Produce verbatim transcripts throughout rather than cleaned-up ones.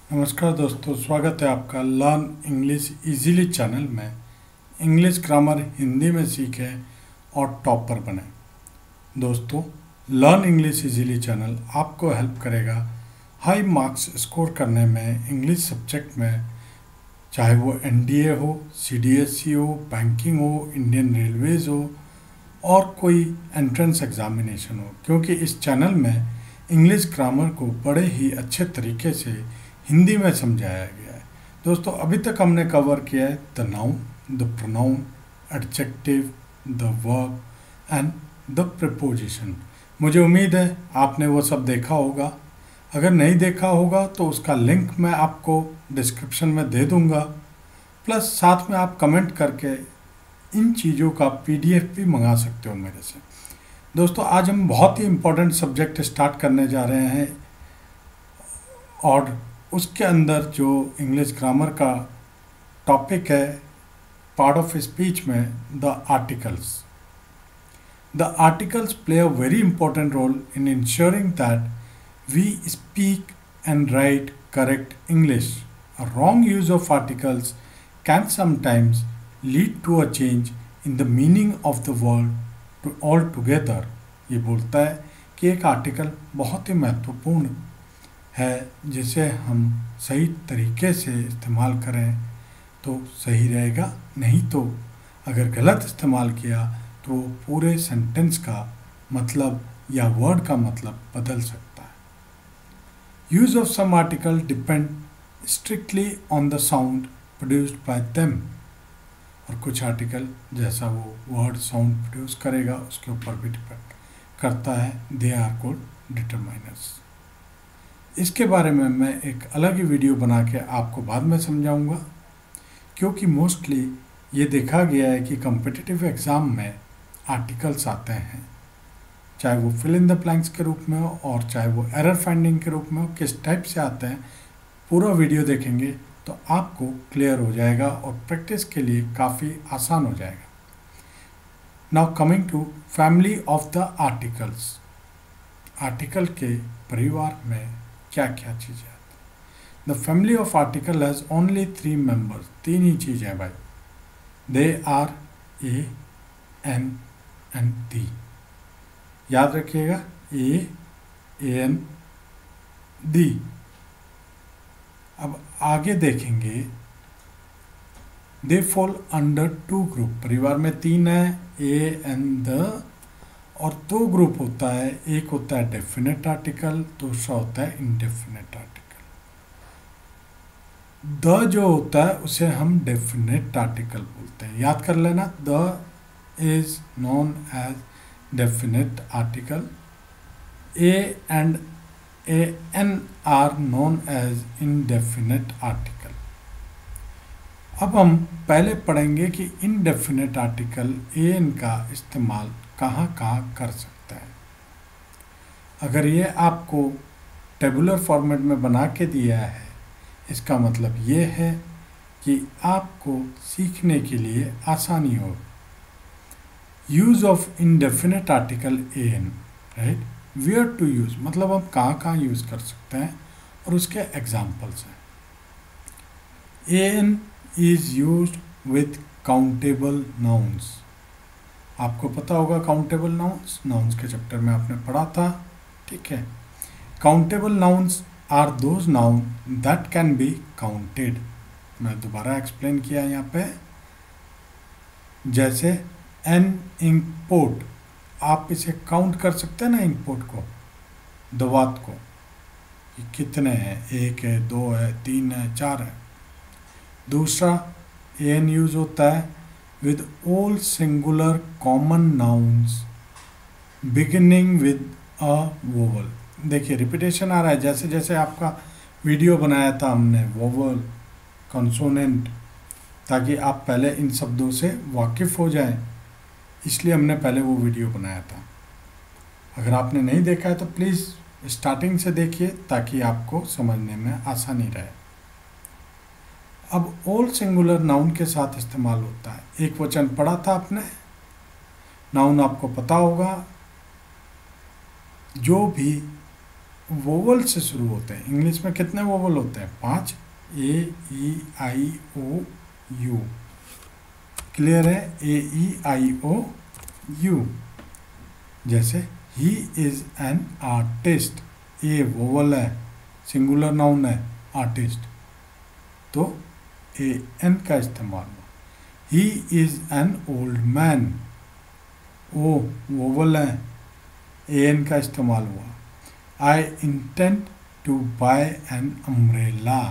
नमस्कार दोस्तों, स्वागत है आपका लर्न इंग्लिश इजीली चैनल में। इंग्लिश ग्रामर हिंदी में सीखें और टॉपर बने। दोस्तों, लर्न इंग्लिश इजीली चैनल आपको हेल्प करेगा हाई मार्क्स स्कोर करने में इंग्लिश सब्जेक्ट में, चाहे वो एनडीए हो, सीडीएसई हो, बैंकिंग हो, इंडियन रेलवेज हो और कोई एंट्रेंस एग्जामिनेशन हो, क्योंकि इस चैनल में इंग्लिश ग्रामर को बड़े ही अच्छे तरीके से हिंदी में समझाया गया है। दोस्तों, अभी तक हमने कवर किया है the noun, the pronoun, adjective, the verb and the preposition. मुझे उम्मीद है आपने वो सब देखा होगा। अगर नहीं देखा होगा तो उसका लिंक मैं आपको डिस्क्रिप्शन में दे दूंगा। प्लस साथ में आप कमेंट करके इन चीज़ों का पीडीएफ भी मंगा सकते हो मेरे से। दोस्तों, आज हम बहुत ही इम्पोर्टेंट सब्जेक्ट स्टार्ट करने जा रहे हैं और उसके अंदर जो इंग्लिश ग्रामर का टॉपिक है पार्ट ऑफ स्पीच में, the articles. The articles play a very important role in ensuring that we speak and write correct English. A wrong use of articles can sometimes lead to a change in the meaning of the word to altogether. ये बोलता है कि एक article बहुत ही महत्वपूर्ण है, जिसे हम सही तरीके से इस्तेमाल करें तो सही रहेगा, नहीं तो अगर गलत इस्तेमाल किया तो पूरे सेंटेंस का मतलब या वर्ड का मतलब बदल सकता है। Use of some article depend strictly on the sound produced by them. और कुछ आर्टिकल जैसा वो वर्ड साउंड प्रोड्यूस करेगा उसके ऊपर भी डिपेंड करता है। They are called determiners. इसके बारे में मैं एक अलग ही वीडियो बना के आपको बाद में समझाऊंगा, क्योंकि मोस्टली ये देखा गया है कि कॉम्पिटिटिव एग्ज़ाम में आर्टिकल्स आते हैं, चाहे वो फिल इन द ब्लैंक्स के रूप में हो और चाहे वो एरर फाइंडिंग के रूप में हो। किस टाइप से आते हैं पूरा वीडियो देखेंगे तो आपको क्लियर हो जाएगा और प्रैक्टिस के लिए काफ़ी आसान हो जाएगा। Now coming to family of the articles. Article के परिवार में क्या क्या चीज़ें आती हैं। The family of article has only three members. तीन ही चीज़ें हैं भाई। They are, a, an and the. याद रखिएगा, ए, एन, दी। अब आगे देखेंगे, they fall under two group. परिवार में तीन है, ए, एन, द, और दो ग्रुप होता है। एक होता है डेफिनेट आर्टिकल, दूसरा होता है इनडेफिनेट आर्टिकल। द जो होता है उसे हम डेफिनेट आर्टिकल बोलते हैं। याद कर लेना, the is known as definite article. A and a an are known as indefinite article. अब हम पहले पढ़ेंगे कि इनडेफिनेट आर्टिकल ए एन का इस्तेमाल कहाँ कहाँ कर सकता है। अगर ये आपको टेबुलर फॉर्मेट में बना के दिया है, इसका मतलब ये है कि आपको सीखने के लिए आसानी हो। Use of indefinite article a an, right. Where to use मतलब हम कहाँ कहाँ यूज़ कर सकते हैं और उसके एग्जाम्पल्स हैं। A an is used with countable nouns. आपको पता होगा काउंटेबल नाउन्स, नाउन्स के चैप्टर में आपने पढ़ा था, ठीक है। Countable nouns are those noun that can be counted. मैं दोबारा एक्सप्लेन किया यहाँ पे। जैसे एन इंक पोट, आप इसे काउंट कर सकते हैं ना, इंक पोट को, दवात को, कि कितने हैं, एक है, दो है, तीन है, चार है। दूसरा एन यूज होता है with all singular common nouns beginning with a vowel। देखिए रिपीटेशन आ रहा है, जैसे जैसे आपका वीडियो बनाया था हमने वोवल, कंसोनेंट, ताकि आप पहले इन शब्दों से वाकिफ़ हो जाएं, इसलिए हमने पहले वो वीडियो बनाया था। अगर आपने नहीं देखा है तो प्लीज़ स्टार्टिंग से देखिए ताकि आपको समझने में आसानी रहे। अब ऑल सिंगुलर नाउन के साथ इस्तेमाल होता है। एक वचन पढ़ा था आपने, नाउन आपको पता होगा, जो भी वोवल से शुरू होते हैं। इंग्लिश में कितने वोवल होते हैं? पांच। ए E I O U. Clear है? A E I O U. जैसे he is an artist, A vowel है, सिंगुलर नाउन है आर्टिस्ट, तो ए एन का इस्तेमाल हुआ। He is an old man, O vowel है, ए एन का इस्तेमाल हुआ। I intend to buy an umbrella,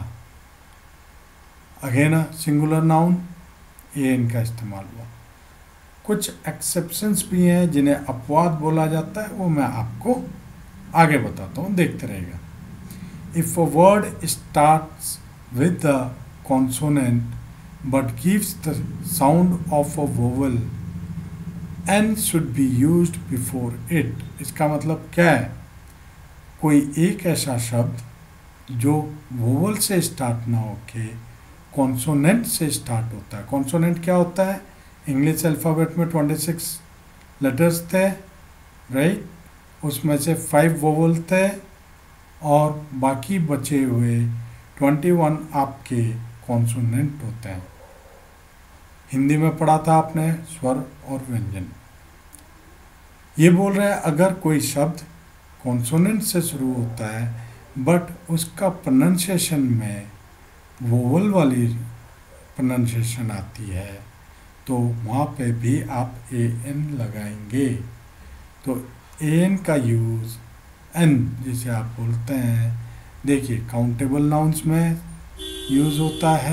again singular noun, a an का इस्तेमाल हुआ। कुछ एक्सेप्शंस भी हैं जिन्हें अपवाद बोला जाता है, वो मैं आपको आगे बताता हूँ, देखते रहेगा। If a word starts with the consonant but gives the sound of a vowel, an should be used before it. इसका मतलब क्या है? कोई एक ऐसा शब्द जो वोवल से स्टार्ट ना होके कॉन्सोनेंट से स्टार्ट होता है। कॉन्सोनेंट क्या होता है? इंग्लिश अल्फ़ाबेट में छब्बीस लेटर्स थे, राइट? उसमें से फाइव वोवल थे और बाकी बचे हुए इक्कीस आपके कॉन्सोनेंट होते हैं। हिंदी में पढ़ा था आपने स्वर और व्यंजन। ये बोल रहे हैं अगर कोई शब्द कॉन्सोनेंट से शुरू होता है बट उसका प्रोनंसिएशन में वोवल वाली प्रोनंसिएशन आती है तो वहाँ पे भी आप ए एन लगाएंगे। तो ए एन का यूज़ एन जिसे आप बोलते हैं, देखिए काउंटेबल नाउन्स में यूज़ होता है।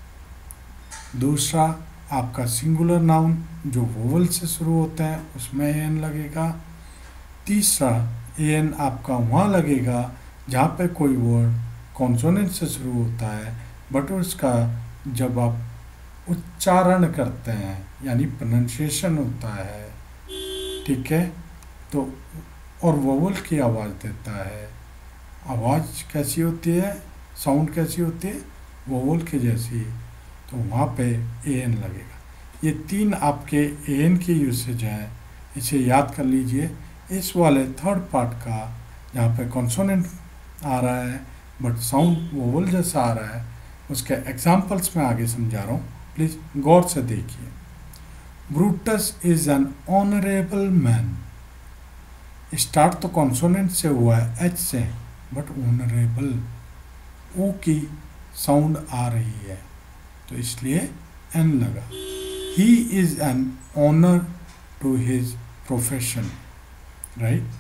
दूसरा आपका सिंगुलर नाउन जो वोवल से शुरू होता है उसमें ए एन लगेगा। तीसरा ए एन आपका वहाँ लगेगा जहाँ पे कोई वर्ड कॉन्सोनेंट से शुरू होता है बट उसका जब आप उच्चारण करते हैं यानी प्रोनंसिएशन होता है, ठीक है, तो और वोवल की आवाज़ देता है। आवाज़ कैसी होती है? साउंड कैसी होती है? वोवल के जैसी, तो वहाँ पे ए एन लगेगा। ये तीन आपके ए एन की यूसेज हैं, इसे याद कर लीजिए। इस वाले थर्ड पार्ट का जहाँ पे कॉन्सोनेंट आ रहा है बट साउंड वोवल जैसा आ रहा है, उसके एग्जाम्पल्स में आगे समझा रहा हूँ, प्लीज़ गौर से देखिए। Brutus is an honourable man, start तो कॉन्सोनेंट से हुआ है एच से बट ऑनरेबल ओ की साउंड आ रही है तो इसलिए एन लगा। He is an honour to his profession, right?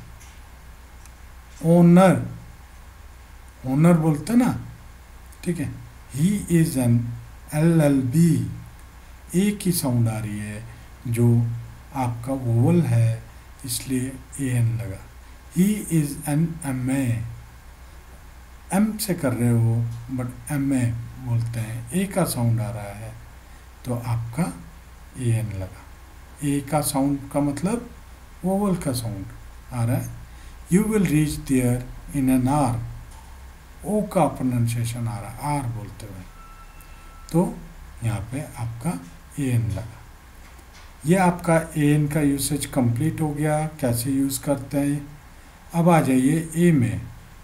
Honour, honour बोलते ना, ठीक है। He is an L L B, A की साउंड आ रही है जो आपका वोवल है इसलिए ए एन लगा। He is an M A, M से कर रहे हो बट एम ए बोलते हैं, ए का साउंड आ रहा है तो आपका ए एन लगा। ए का साउंड का मतलब वोवल का साउंड आ रहा है। You will reach there in an hour, O का प्रोनाउंसिएशन आ रहा है आर बोलते हुए, तो यहाँ पे आपका ए एन लगा। ये आपका ए एन का यूसेज कंप्लीट हो गया। कैसे यूज़ करते हैं? अब आ जाइए ए में।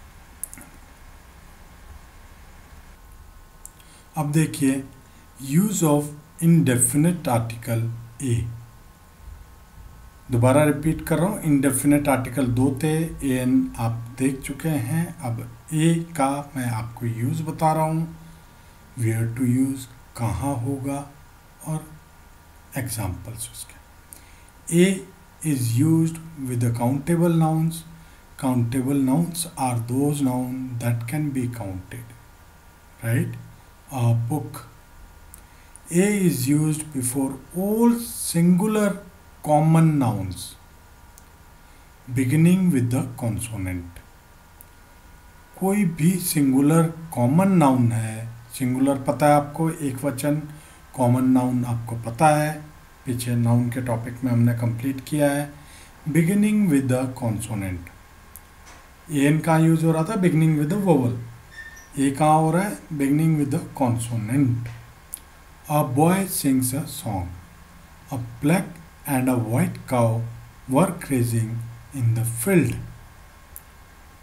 अब देखिए use of indefinite article a. दोबारा रिपीट कर रहा हूँ, इनडेफिनिट आर्टिकल दो थे, ए एन आप देख चुके हैं। अब ए का मैं आपको यूज़ बता रहा हूँ, वेयर टू यूज़, कहाँ होगा और एग्जाम्पल्स उसके। A is used with the countable nouns. Countable nouns are those noun that can be counted, right? A book. A is used before all singular common nouns beginning with the consonant. कोई भी singular common noun है, singular पता है आपको, एक वचन common noun आपको पता है, पीछे नाउन के टॉपिक में हमने कंप्लीट किया है। Beginning with the consonant, a an कहाँ यूज हो रहा था? Beginning with the vowel. A कहाँ हो रहा है? Beginning with the consonant. A boy sings a song, a black and a white cow were grazing in the field.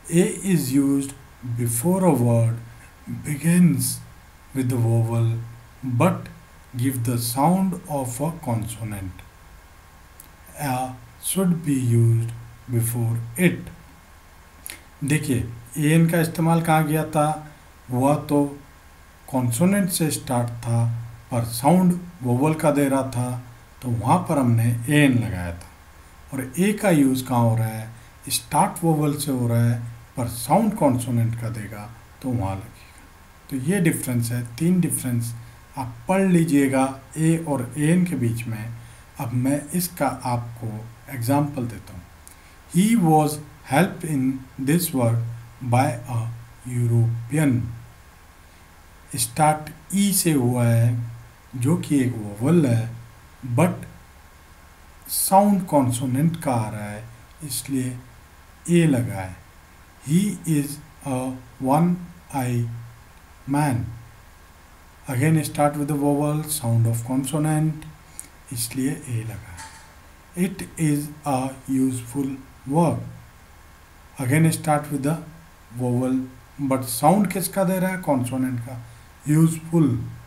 A is used before a word begins with the vowel but give the sound of a consonant. A should be used before it. देखिए ए an का इस्तेमाल कहाँ गया था, हुआ तो consonant से start था पर साउंड वोवल का दे रहा था, तो वहाँ पर हमने ए एन लगाया था। और ए का यूज़ कहाँ हो रहा है, स्टार्ट वोवल से हो रहा है पर साउंड कॉन्सोनेंट का देगा तो वहाँ लगेगा। तो ये डिफरेंस है, तीन डिफरेंस आप पढ़ लीजिएगा ए और ए एन के बीच में। अब मैं इसका आपको एग्जाम्पल देता हूँ। He was help in this work by a European. Start E से हुआ है जो कि एक वोवल है बट साउंड कॉन्सोनेंट का आ रहा है, इसलिए ए लगा है। He is a one eye man. Again start with the vowel, sound of consonant, इसलिए ए लगा है। It is a useful work. Again start with the vowel but sound किसका दे रहा है, कॉन्सोनेंट का, यूजफुल,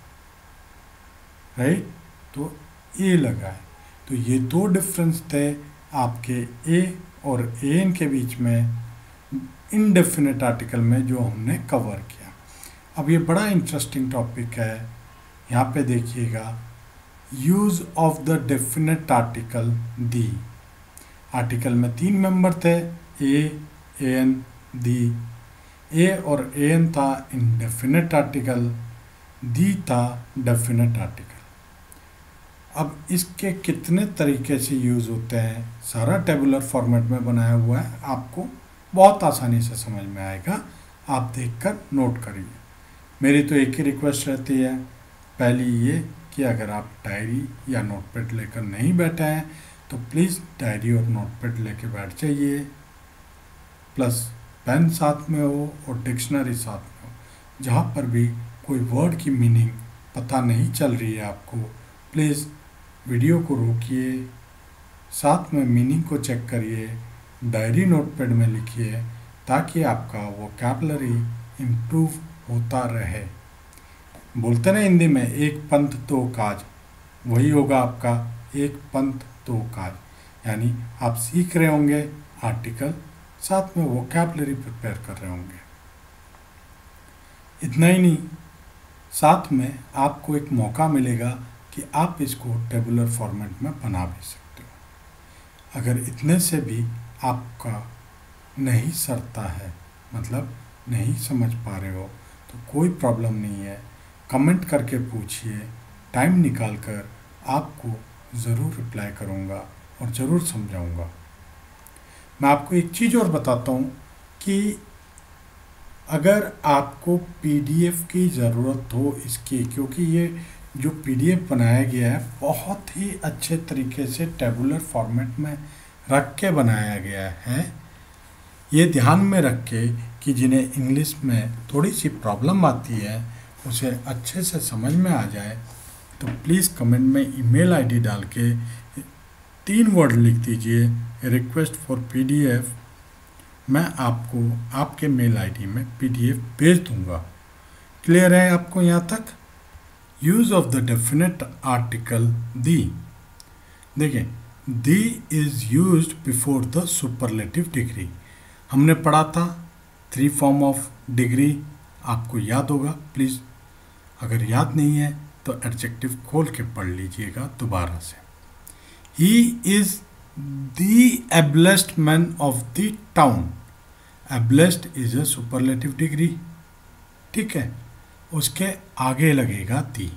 राइट, तो ए लगा है। तो ये दो डिफरेंस थे आपके ए और ए एन के बीच में इनडेफिनेट आर्टिकल में जो हमने कवर किया। अब ये बड़ा इंटरेस्टिंग टॉपिक है, यहाँ पे देखिएगा, use of the definite article the. Article में तीन मेंबर थे, ए, ए एन, दी। ए और ए एन था इनडेफिनेट आर्टिकल, दी था डेफिनेट आर्टिकल। अब इसके कितने तरीके से यूज़ होते हैं सारा टेबुलर फॉर्मेट में बनाया हुआ है, आपको बहुत आसानी से समझ में आएगा। आप देखकर नोट करिए। मेरी तो एक ही रिक्वेस्ट रहती है, पहली ये कि अगर आप डायरी या नोटपैड लेकर नहीं बैठे हैं तो प्लीज़ डायरी और नोटपैड लेके बैठ जाइए, प्लस पेन साथ में हो और डिक्शनरी साथ में हो। जहाँ पर भी कोई वर्ड की मीनिंग पता नहीं चल रही है आपको, प्लीज़ वीडियो को रोकिए, साथ में मीनिंग को चेक करिए, डायरी नोटपैड में लिखिए, ताकि आपका वोकैबुलरी इम्प्रूव होता रहे। बोलते ना हिंदी में, एक पंथ दो काज, वही होगा आपका एक पंथ दो काज। यानी आप सीख रहे होंगे आर्टिकल, साथ में वोकैबुलरी प्रिपेयर कर रहे होंगे। इतना ही नहीं, साथ में आपको एक मौका मिलेगा कि आप इसको टेबुलर फॉर्मेट में बना भी सकते हो। अगर इतने से भी आपका नहीं सरता है, मतलब नहीं समझ पा रहे हो, तो कोई प्रॉब्लम नहीं है, कमेंट करके पूछिए, टाइम निकाल कर आपको ज़रूर रिप्लाई करूँगा और ज़रूर समझाऊँगा। मैं आपको एक चीज़ और बताता हूँ कि अगर आपको पीडीएफ की ज़रूरत हो इसकी, क्योंकि ये जो पीडीएफ बनाया गया है बहुत ही अच्छे तरीके से टेबुलर फॉर्मेट में रख के बनाया गया है। ये ध्यान में रख के कि जिन्हें इंग्लिश में थोड़ी सी प्रॉब्लम आती है उसे अच्छे से समझ में आ जाए, तो प्लीज़ कमेंट में ईमेल आईडी डाल के तीन वर्ड लिख दीजिए, रिक्वेस्ट फॉर पीडीएफ। मैं आपको आपके मेल आईडी में पीडीएफ भेज दूंगा। क्लियर है आपको यहाँ तक? Use of the definite article the. देखिए, the is used before the superlative degree. हमने पढ़ा था थ्री फॉर्म ऑफ डिग्री, आपको याद होगा। प्लीज़ अगर याद नहीं है तो एडजेक्टिव खोल के पढ़ लीजिएगा दोबारा से। He is the ablest man of the town. Ablest is a superlative degree, ठीक है, उसके आगे लगेगा the.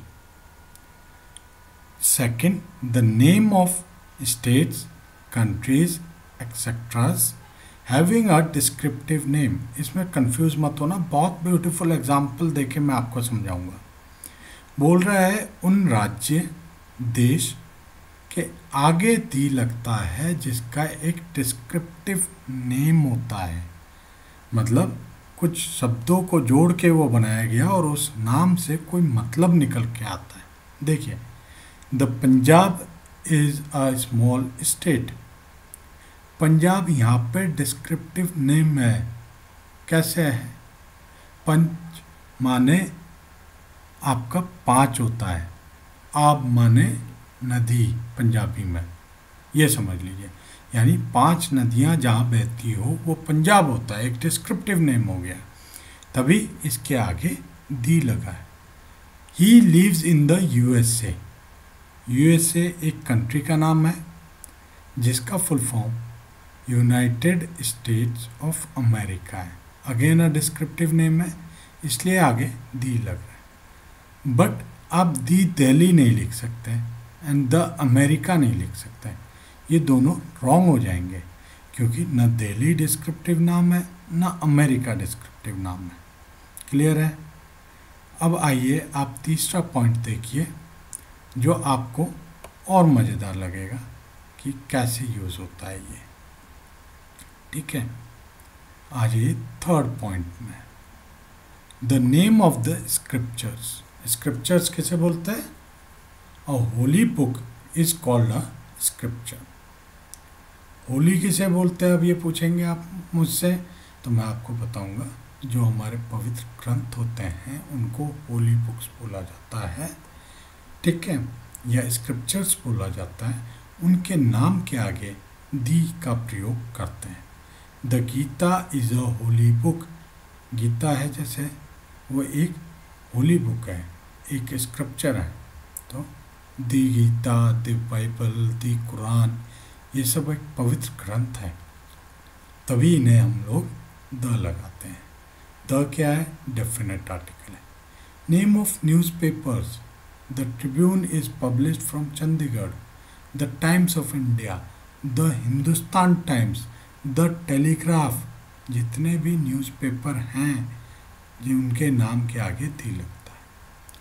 Second, the name of states, countries etceteras having a descriptive name. इसमें कंफ्यूज मत होना, बहुत ब्यूटीफुल एग्जाम्पल देके मैं आपको समझाऊंगा। बोल रहा है उन राज्य देश के आगे दी लगता है जिसका एक डिस्क्रिप्टिव नेम होता है, मतलब कुछ शब्दों को जोड़ के वो बनाया गया और उस नाम से कोई मतलब निकल के आता है। देखिए, the Punjab is a small state. Punjab यहाँ पे डिस्क्रिप्टिव नेम है, कैसे है? पंच माने आपका पाँच होता है, आब माने नदी पंजाबी में, ये समझ लीजिए। यानी पांच नदियां जहाँ बहती हो वो पंजाब होता है, एक डिस्क्रिप्टिव नेम हो गया, तभी इसके आगे दी लगा है। He lives in the USA. USA एक कंट्री का नाम है जिसका full form United States of America है। अगेन अ डिस्क्रिप्टिव नेम है, इसलिए आगे दी लग रहा है। बट आप दी दिल्ली नहीं लिख सकते एंड द अमेरिका नहीं लिख सकते, ये दोनों रॉन्ग हो जाएंगे, क्योंकि न दिल्ली डिस्क्रिप्टिव नाम है न अमेरिका डिस्क्रिप्टिव नाम है। क्लियर है? अब आइए आप तीसरा पॉइंट देखिए जो आपको और मज़ेदार लगेगा कि कैसे यूज़ होता है ये। ठीक है, आ जाइए थर्ड पॉइंट में, the name of the scriptures. Scriptures किसे बोलते हैं? A holy book is called a scripture. Holy किसे बोलते हैं? अब ये पूछेंगे आप मुझसे, तो मैं आपको बताऊंगा, जो हमारे पवित्र ग्रंथ होते हैं उनको होली बुक्स बोला जाता है। ठीक है, या स्क्रिप्चर्स बोला जाता है। उनके नाम के आगे दी का प्रयोग करते हैं। The Gita is a holy book. Gita है जैसे वो एक होली बुक है, एक स्क्रिप्चर है। तो the Gita, the Bible, the Quran, ये सब एक पवित्र ग्रंथ है, तभी इन्हें हम लोग द लगाते हैं। द क्या है? डेफिनेट आर्टिकल है। Name of newspapers, the Tribune is published from Chandigarh, the Times of India, the Hindustan Times, the Telegraph. जितने भी न्यूज़पेपर हैं जिनके नाम के आगे दी लगता है।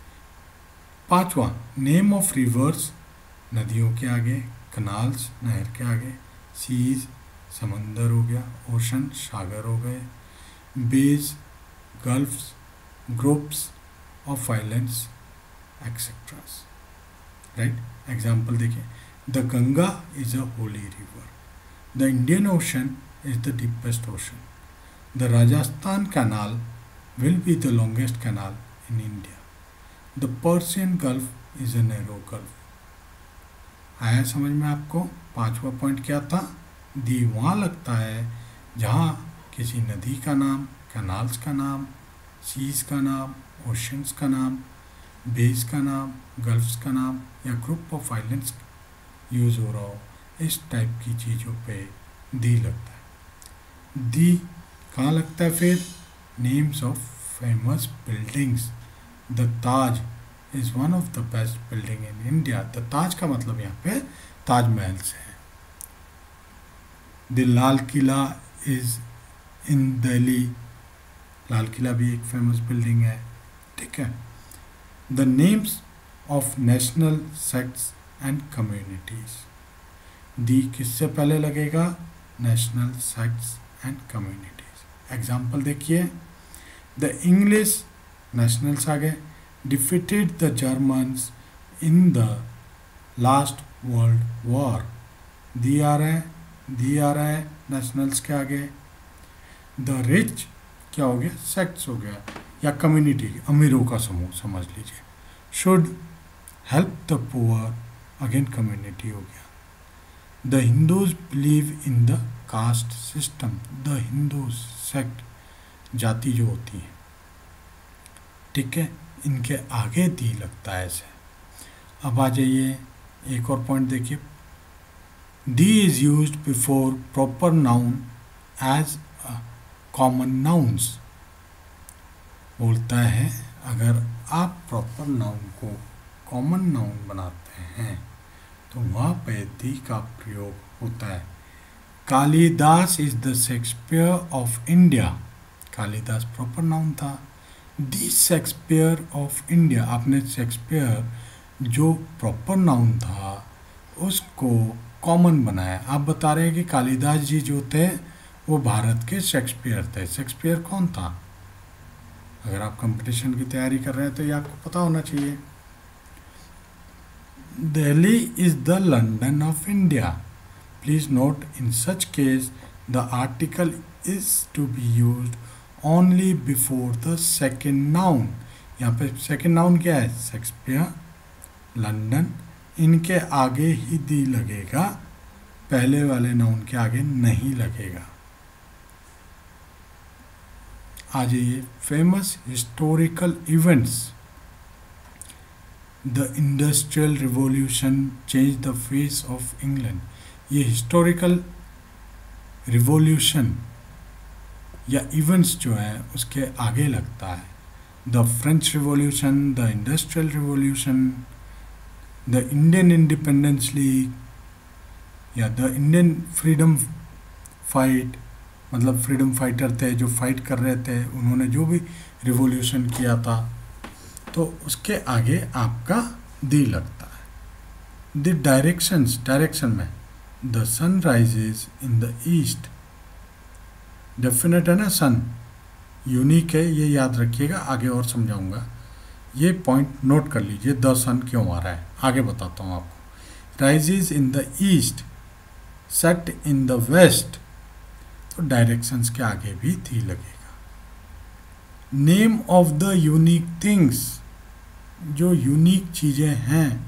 पांचवा, नेम ऑफ रिवर्स, नदियों के आगे, कनाल्स नहर के आगे, सीज समंदर हो गया, ओशन सागर हो गए, bays gulfs, groups of islands etceteras. Right, example देखिए, the Ganga is a holy river, the Indian Ocean is the deepest ocean, the Rajasthan canal will be the longest canal in India. The Persian Gulf is a narrow gulf. आया समझ में आपको? पांचवा point क्या था? दी वहाँ लगता है जहाँ किसी नदी का नाम, कैनाल्स का नाम, सीज का नाम, ओशंस का नाम, बेस का नाम, गल्फ्स का नाम या ग्रुप ऑफ आइलैंड्स यूज़ हो रहा हो। इस टाइप की चीज़ों पे दी लगता है। दी कहाँ लगता है फिर? Names of famous buildings. The Taj is one of the best building in India. The Taj का मतलब यहाँ पे ताजमहल से है। The Lal Qila is in Delhi. Lal Qila भी एक फेमस बिल्डिंग है। ठीक है। The names of national sects and communities. दी किससे पहले लगेगा? National sects and communities. Example देखिए, द इंग्लिश नेशनल्स आ गए, defeated the Germans in the last world war. The आ रहा है, दी आ रहा है नेशनल्स के आगे। द रिच क्या हो गया? सेक्ट्स हो गया या कम्युनिटी, अमीरों का समूह समझ लीजिए। Should help the poor, again community हो गया। The Hindus believe in the caste system. The Hindus sect, जाति जो होती है, ठीक है, इनके आगे दी लगता है ऐसे। अब आ जाइए एक और पॉइंट देखिए, the is used before proper noun as common nouns. बोलता है अगर आप प्रॉपर नाउन को कॉमन नाउन बनाते हैं तो वहाँ पे दी का प्रयोग होता है। Kalidas is the Shakespeare of India. Kalidas proper noun था। दी शेक्सपियर ऑफ इंडिया, आपने शेक्सपियर जो प्रॉपर नाउन था उसको कॉमन बनाया। आप बता रहे हैं कि कालिदास जी जो थे वो भारत के शेक्सपियर थे। शेक्सपियर कौन था? अगर आप कंपटीशन की तैयारी कर रहे हैं तो ये आपको पता होना चाहिए। Delhi is the London of India. Please note, in such case the article is to be used only before the second noun. यहाँ पे सेकेंड नाउन क्या है? शेक्सपियर, लंदन, इनके आगे ही दी लगेगा, पहले वाले नाउन के आगे नहीं लगेगा। आ जाइए, famous historical events. The industrial revolution change the face of England. ये हिस्टोरिकल रिवॉल्यूशन या इवेंट्स जो है उसके आगे लगता है। The French revolution, the industrial revolution, the Indian independence league या द इंडियन फ्रीडम फाइट, मतलब फ्रीडम फाइटर थे जो फाइट कर रहे थे, उन्होंने जो भी रिवॉल्यूशन किया था, तो उसके आगे आपका दी लगता है। द डायरेक्शंस, डायरेक्शन में the sun rises in the east, definite है ना, सन यूनिक है, ये याद रखिएगा, आगे और समझाऊंगा। ये पॉइंट नोट कर लीजिए, द सन क्यों आ रहा है, आगे बताता हूँ आपको। Rises in the east, set in the west, तो डायरेक्शंस के आगे भी थी लगेगा। Name of the unique things, जो यूनिक चीज़ें हैं,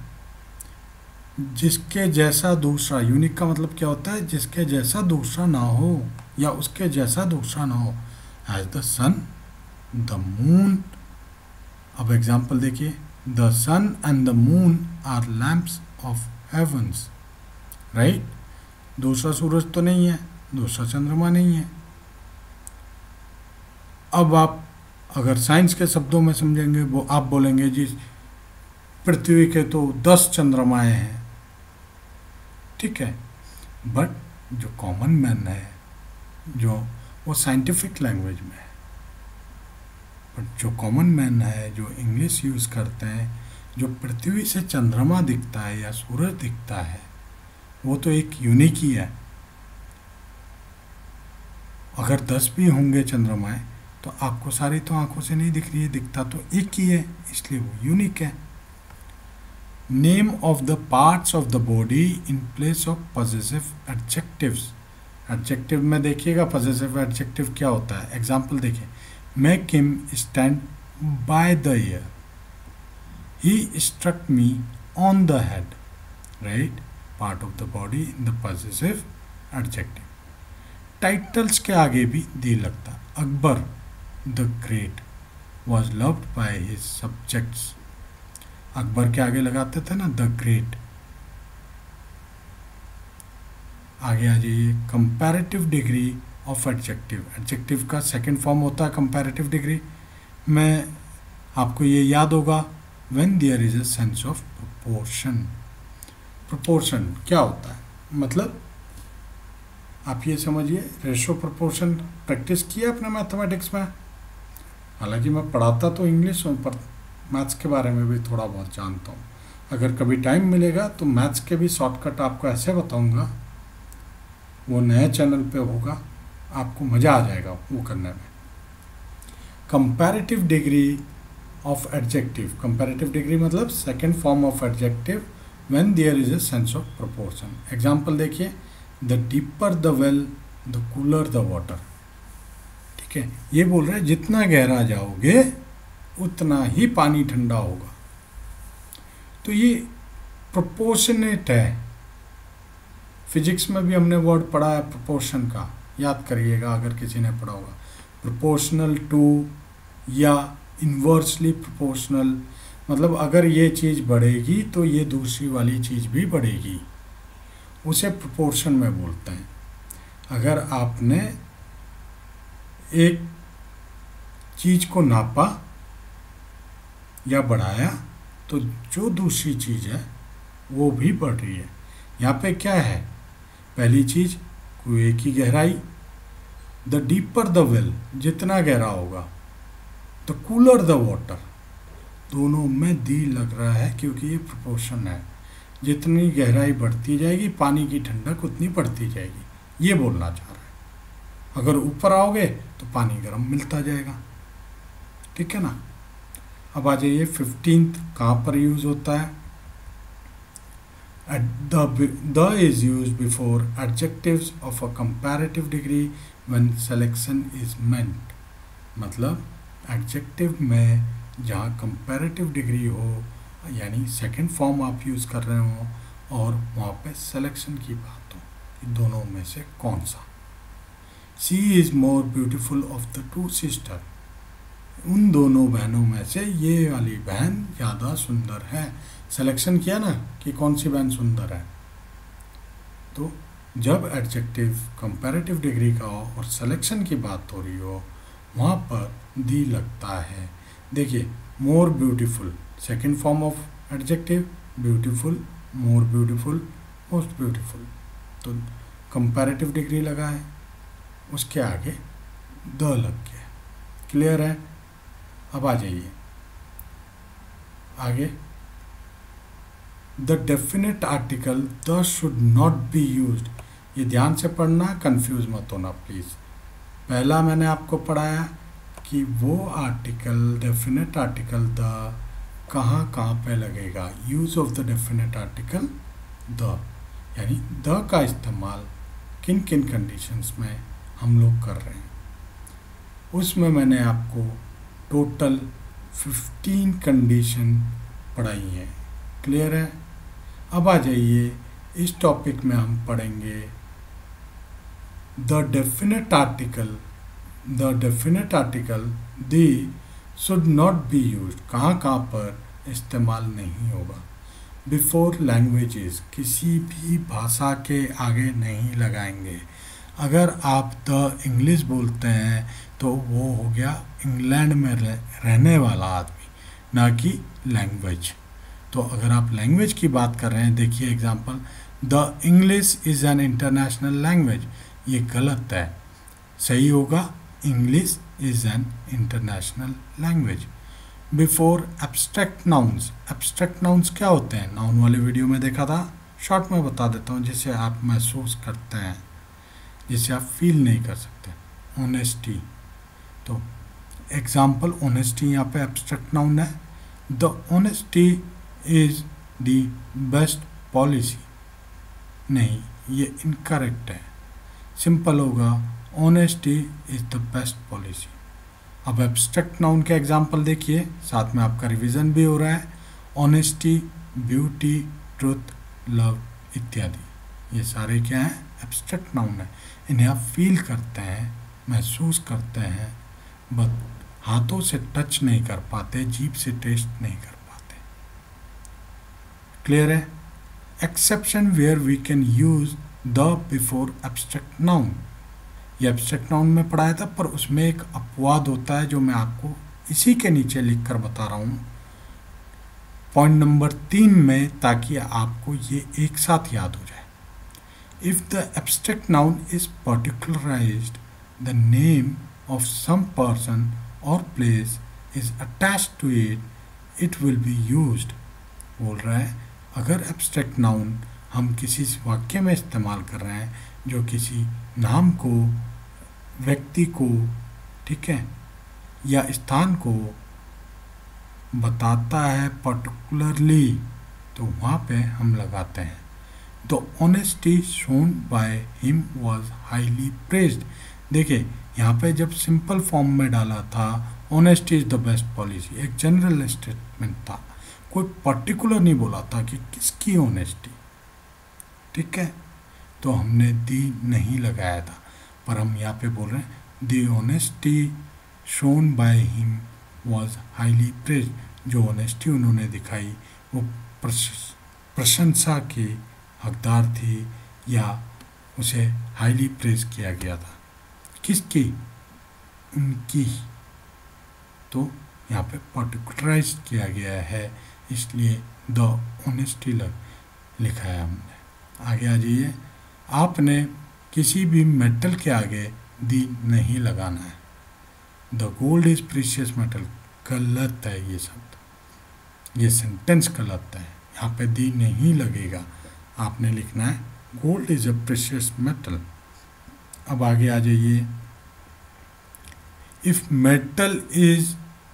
जिसके जैसा दूसरा, यूनिक का मतलब क्या होता है? जिसके जैसा दूसरा ना हो या उसके जैसा दूसरा ना हो। As the sun, the moon. अब एग्जाम्पल देखिए, the sun and the moon are lamps of heavens, right. दूसरा सूरज तो नहीं है, दूसरा चंद्रमा नहीं है। अब आप अगर साइंस के शब्दों में समझेंगे, वो आप बोलेंगे जी पृथ्वी के तो दस चंद्रमाएं हैं, ठीक है, बट जो कॉमन मैन है, जो वो साइंटिफिक लैंग्वेज में है, बट जो कॉमन मैन है, जो इंग्लिश यूज़ करते हैं, जो पृथ्वी से चंद्रमा दिखता है या सूरज दिखता है, वो तो एक यूनिक ही है। अगर दस भी होंगे चंद्रमाएं तो आपको सारी तो आंखों से नहीं दिख रही है, दिखता तो एक ही है, इसलिए वो यूनिक है। Name of the parts of the body in place of possessive adjectives. Adjective में देखिएगा पॉजेसिव एडजेक्टिव क्या होता है। एग्जाम्पल देखिए, make him stand by the ear, he struck me on the head, right, part of the body in the possessive adjective. Titles के आगे भी the लगता। Akbar the great was loved by his subjects, Akbar के आगे लगाते थे ना द ग्रेट। आगे आ जाइए, comparative degree of adjective. Adjective का सेकंड फॉर्म होता है कंपैरेटिव डिग्री में, आपको ये याद होगा, when there is a sense of proportion. Proportion क्या होता है? मतलब आप ये समझिए, रेशो प्रोपोर्शन प्रैक्टिस किया अपने मैथमेटिक्स में। हालांकि मैं पढ़ाता तो इंग्लिश हूँ, पर मैथ्स के बारे में भी थोड़ा बहुत जानता हूँ। अगर कभी टाइम मिलेगा तो मैथ्स के भी शॉर्टकट आपको ऐसे बताऊँगा, वो नए चैनल पे होगा, आपको मज़ा आ जाएगा वो करने में। Comparative degree of adjective, comparative degree मतलब second form of adjective when there is a sense of proportion. Example देखिए, the deeper the well the cooler the water, ठीक है, ये बोल रहे हैं जितना गहरा जाओगे उतना ही पानी ठंडा होगा। तो ये प्रोपोर्शनेट है। फिजिक्स में भी हमने वर्ड पढ़ा है प्रोपोर्शन का, याद करिएगा अगर किसी ने पढ़ा होगा। प्रोपोर्शनल टू या इन्वर्सली प्रोपोर्शनल, मतलब अगर ये चीज़ बढ़ेगी तो ये दूसरी वाली चीज़ भी बढ़ेगी, उसे प्रोपोर्शन में बोलते हैं। अगर आपने एक चीज़ को नापा या बढ़ाया तो जो दूसरी चीज़ है वो भी बढ़ रही है। यहाँ पे क्या है? पहली चीज़ कुएं की गहराई, द डीपर द वेल, जितना गहरा होगा, द कूलर द वाटर, दोनों में दी लग रहा है क्योंकि ये प्रोपोर्शन है। जितनी गहराई बढ़ती जाएगी पानी की ठंडक उतनी बढ़ती जाएगी, ये बोलना चाह रहा है। अगर ऊपर आओगे तो पानी गर्म मिलता जाएगा, ठीक है ना। अब आ जाइए, फिफ्टींथ कहाँ पर यूज होता है? The is use before adjectives of a comparative degree when selection is meant. मतलब एडजेक्टिव में जहाँ कंपैरेटिव डिग्री हो, यानी सेकंड फॉर्म आप यूज़ कर रहे हो, और वहाँ पे सिलेक्शन की बात हो कि दोनों में से कौन सा। She is more beautiful of the two sister, उन दोनों बहनों में से ये वाली बहन ज़्यादा सुंदर है। सिलेक्शन किया ना कि कौन सी बहन सुंदर है। तो जब एडजेक्टिव कंपैरेटिव डिग्री का हो और सिलेक्शन की बात हो रही हो, वहाँ पर दी लगता है। देखिए, more beautiful second form of adjective, beautiful, more beautiful, most beautiful, तो कंपैरेटिव डिग्री लगा है, उसके आगे द लग गया। क्लियर है? अब आ जाइए आगे। The definite article the should not be used, ये ध्यान से पढ़ना, कंफ्यूज मत होना प्लीज़। पहला मैंने आपको पढ़ाया कि वो आर्टिकल, डेफिनेट आर्टिकल द कहाँ कहाँ पे लगेगा। Use of the definite article the, यानी द का इस्तेमाल किन किन कंडीशंस में हम लोग कर रहे हैं, उसमें मैंने आपको टोटल फिफ्टीन कंडीशन पढ़ाई है। क्लियर है? अब आ जाइए, इस टॉपिक में हम पढ़ेंगे the definite article, the definite article the should not be used, कहाँ कहाँ पर इस्तेमाल नहीं होगा। बिफोर लैंग्वेजेस, किसी भी भाषा के आगे नहीं लगाएंगे। अगर आप द इंग्लिश बोलते हैं तो वो हो गया इंग्लैंड में रहने वाला आदमी, ना कि लैंग्वेज। तो अगर आप लैंग्वेज की बात कर रहे हैं, देखिए example, the English is an international language, ये गलत है। सही होगा English is an international language. Before abstract nouns, abstract nouns क्या होते हैं, नाउन वाले वीडियो में देखा था, शॉर्ट में बता देता हूँ, जिसे आप महसूस करते हैं, जिसे आप फील नहीं कर सकते। ऑनेस्टी, तो एग्जाम्पल ऑनेस्टी यहाँ पे एब्स्ट्रैक्ट नाउन है। The honesty is the best policy, नहीं ये इनकरेक्ट है। सिंपल होगा honesty is the best policy. अब एब्स्ट्रैक्ट नाउन के एग्जाम्पल देखिए, साथ में आपका रिवीजन भी हो रहा है। ऑनेस्टी, ब्यूटी, ट्रुथ, लव इत्यादि, ये सारे क्या हैं, एब्स्ट्रैक्ट नाउन है। इन्हें आप फील करते हैं, महसूस करते हैं, बस हाथों से टच नहीं कर पाते, जीभ से टेस्ट नहीं कर पाते। क्लियर है? Exception where we can use the before abstract noun, ये एब्स्ट्रैक्ट नाउन में पढ़ाया था, पर उसमें एक अपवाद होता है जो मैं आपको इसी के नीचे लिखकर बता रहा हूँ पॉइंट नंबर तीन में, ताकि आपको ये एक साथ याद हो जाए। If the abstract noun is particularised, the name of some person और place is attached to it, it will be used. बोल रहा है अगर एब्स्ट्रैक्ट नाउन हम किसी वाक्य में इस्तेमाल कर रहे हैं जो किसी नाम को, व्यक्ति को, ठीक है, या स्थान को बताता है पर्टिकुलरली, तो वहाँ पे हम लगाते हैं the honesty shown by him was highly praised. देखिए यहाँ पे जब सिंपल फॉर्म में डाला था honesty is the best policy, एक जनरल स्टेटमेंट था, कोई पर्टिकुलर नहीं बोला था कि किसकी ऑनेस्टी, ठीक है, तो हमने दी नहीं लगाया था। पर हम यहाँ पे बोल रहे हैं the honesty shown by him was highly praise, जो ऑनेस्टी उन्होंने दिखाई वो प्रशंसा की हकदार थी, या उसे हाईली प्रेज किया गया था। किसकी? उनकी। तो यहाँ पे पर्टिकुलराइज किया गया है, इसलिए द ऑनेस्टी लिखा है हमने। आगे आ जाइए, आपने किसी भी मेटल के आगे दी नहीं लगाना है। The gold is precious metal, गलत है ये शब्द, ये सेंटेंस गलत है, यहाँ पे दी नहीं लगेगा, आपने लिखना है gold is a precious metal. अब आगे आ जाइए, if metal is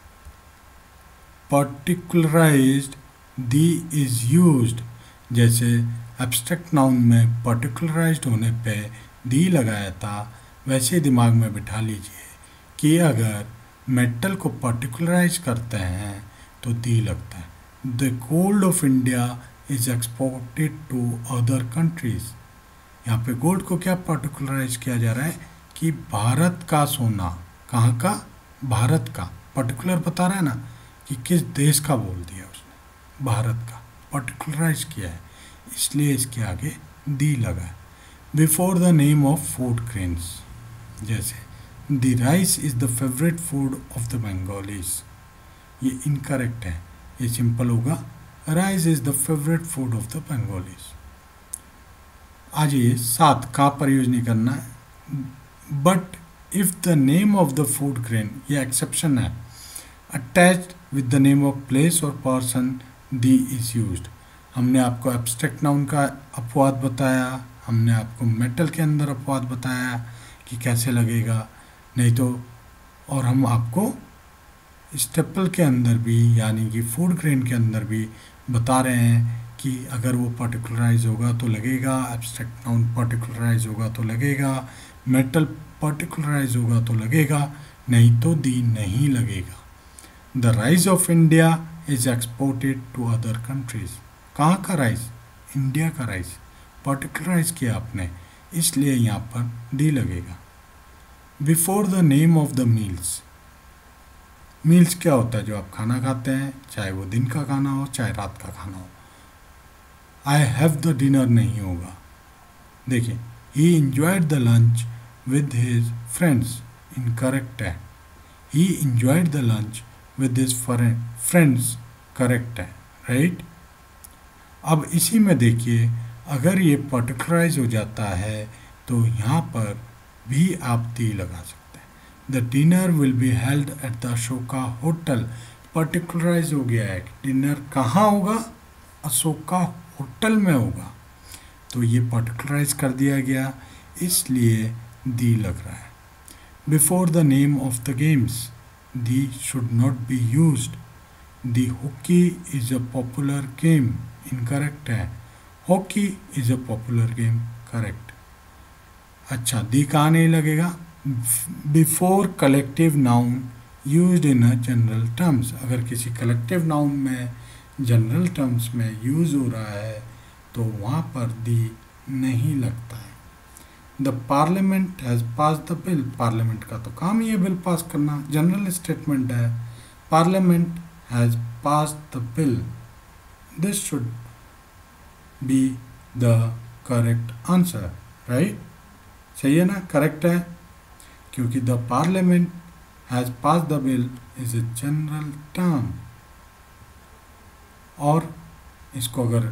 particularised the is used, जैसे एब्स्ट्रैक्ट नाउन में पर्टिकुलराइज्ड होने पे दी लगाया था, वैसे दिमाग में बिठा लीजिए कि अगर मेटल को पर्टिकुलराइज करते हैं तो दी लगता है। The gold of India is exported to other countries. यहाँ पे गोल्ड को क्या पर्टिकुलराइज किया जा रहा है कि भारत का सोना, कहाँ का, भारत का, पर्टिकुलर बता रहा है ना कि किस देश का बोल दिया उसने, भारत का पर्टिकुलराइज किया है, इसलिए इसके आगे दी लगा है। Before the name of food grains, जैसे the rice is the favourite food of the Bengalis, ये इनकरेक्ट है, ये सिंपल होगा rice is the favourite food of the Bengalis. आज ये सात का पर यूज नहीं करना है, but if the name of the food grain, ये एक्सेप्शन है, attached with the name of place और पर्सन दी इज यूज्ड। हमने आपको एब्स्ट्रैक्ट नाउन का अपवाद बताया, हमने आपको मेटल के अंदर अपवाद बताया कि कैसे लगेगा, नहीं तो, और हम आपको स्टेपल के अंदर भी यानी कि फूड ग्रेन के अंदर भी बता रहे हैं कि अगर वो पर्टिकुलराइज होगा तो लगेगा, एब्स्ट्रैक्ट नाउन पर्टिकुलराइज होगा तो लगेगा, मेटल पर्टिकुलराइज होगा तो लगेगा, नहीं तो दी नहीं लगेगा। The rice of India is exported to other countries. कहाँ का राइस? इंडिया का राइस, पर्टिकुलराइज किया आपने, इसलिए यहाँ पर डी लगेगा। Before the name of the meals, meals क्या होता है? जो आप खाना खाते हैं, चाहे वो दिन का खाना हो चाहे रात का खाना हो। आई हैव द डिनर नहीं होगा। देखिए, he enjoyed the lunch with his friends, incorrect है। He enjoyed the lunch with his friends, correct है, राइट। अब इसी में देखिए, अगर ये पर्टिकुलराइज हो जाता है तो यहाँ पर भी आप दी लगा सकते हैं। The dinner will be held at the Ashoka hotel, particularise हो गया है, डिनर कहाँ होगा? अशोका होटल में होगा, तो ये पर्टिकुलराइज कर दिया गया, इसलिए दी लग रहा है। Before the name of the games, the should not be used. The hockey is a popular game, incorrect है। Hockey is a popular game, correct. अच्छा, दी कहाँ नहीं लगेगा? Before collective noun used in a general terms, अगर किसी collective noun में general terms में use हो रहा है तो वहाँ पर दी नहीं लगता है। The parliament has pass the bill, parliament का तो काम ही है बिल पास करना, जनरल स्टेटमेंट है। Parliament has pass the bill, this should be the correct answer, right. सही है ना, करेक्ट है, क्योंकि the parliament has pass the bill is a general term, और इसको अगर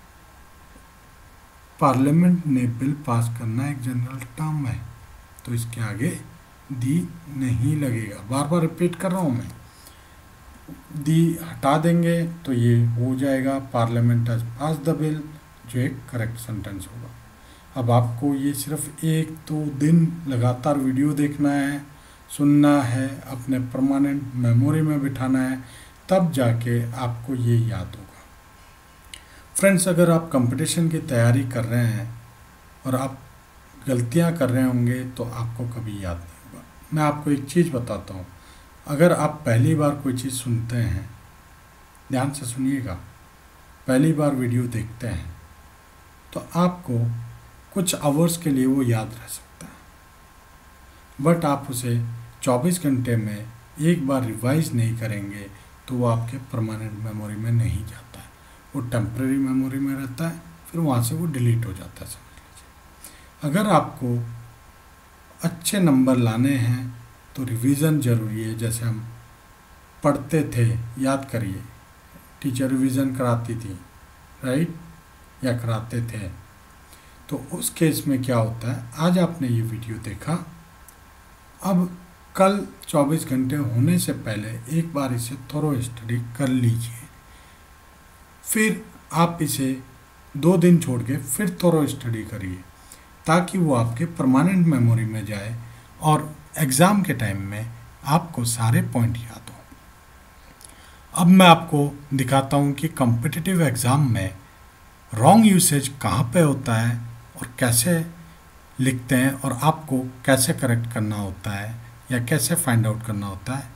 पार्लियामेंट ने बिल पास करना एक जनरल टर्म है तो इसके आगे दी नहीं लगेगा। बार बार रिपीट कर रहा हूँ मैं, दी हटा देंगे तो ये हो जाएगा parliament has pass the bill, जो एक करेक्ट सेंटेंस होगा। अब आपको ये सिर्फ एक दो दिन लगातार वीडियो देखना है, सुनना है, अपने परमानेंट मेमोरी में बिठाना है, तब जाके आपको ये याद होगा। फ्रेंड्स, अगर आप कंपटीशन की तैयारी कर रहे हैं और आप गलतियां कर रहे होंगे तो आपको कभी याद नहीं होगा। मैं आपको एक चीज़ बताता हूँ, अगर आप पहली बार कोई चीज़ सुनते हैं, ध्यान से सुनिएगा, पहली बार वीडियो देखते हैं तो आपको कुछ आवर्स के लिए वो याद रह सकता है, बट आप उसे चौबीस घंटे में एक बार रिवाइज नहीं करेंगे तो वो आपके परमानेंट मेमोरी में नहीं जाता है, वो टेम्परेरी मेमोरी में रहता है, फिर वहाँ से वो डिलीट हो जाता है, समझ लीजिए। अगर आपको अच्छे नंबर लाने हैं तो रिवीजन ज़रूरी है। जैसे हम पढ़ते थे, याद करिए, टीचर रिवीजन कराती थी, राइट, या कराते थे, तो उस केस में क्या होता है, आज आपने ये वीडियो देखा, अब कल चौबीस घंटे होने से पहले एक बार इसे थोरो स्टडी कर लीजिए, फिर आप इसे दो दिन छोड़ के फिर थोरो स्टडी करिए, ताकि वो आपके परमानेंट मेमोरी में जाए और एग्ज़ाम के टाइम में आपको सारे पॉइंट याद हो। अब मैं आपको दिखाता हूँ कि कॉम्पिटिटिव एग्ज़ाम में रॉन्ग यूसेज कहाँ पे होता है और कैसे लिखते हैं और आपको कैसे करेक्ट करना होता है या कैसे फाइंड आउट करना होता है,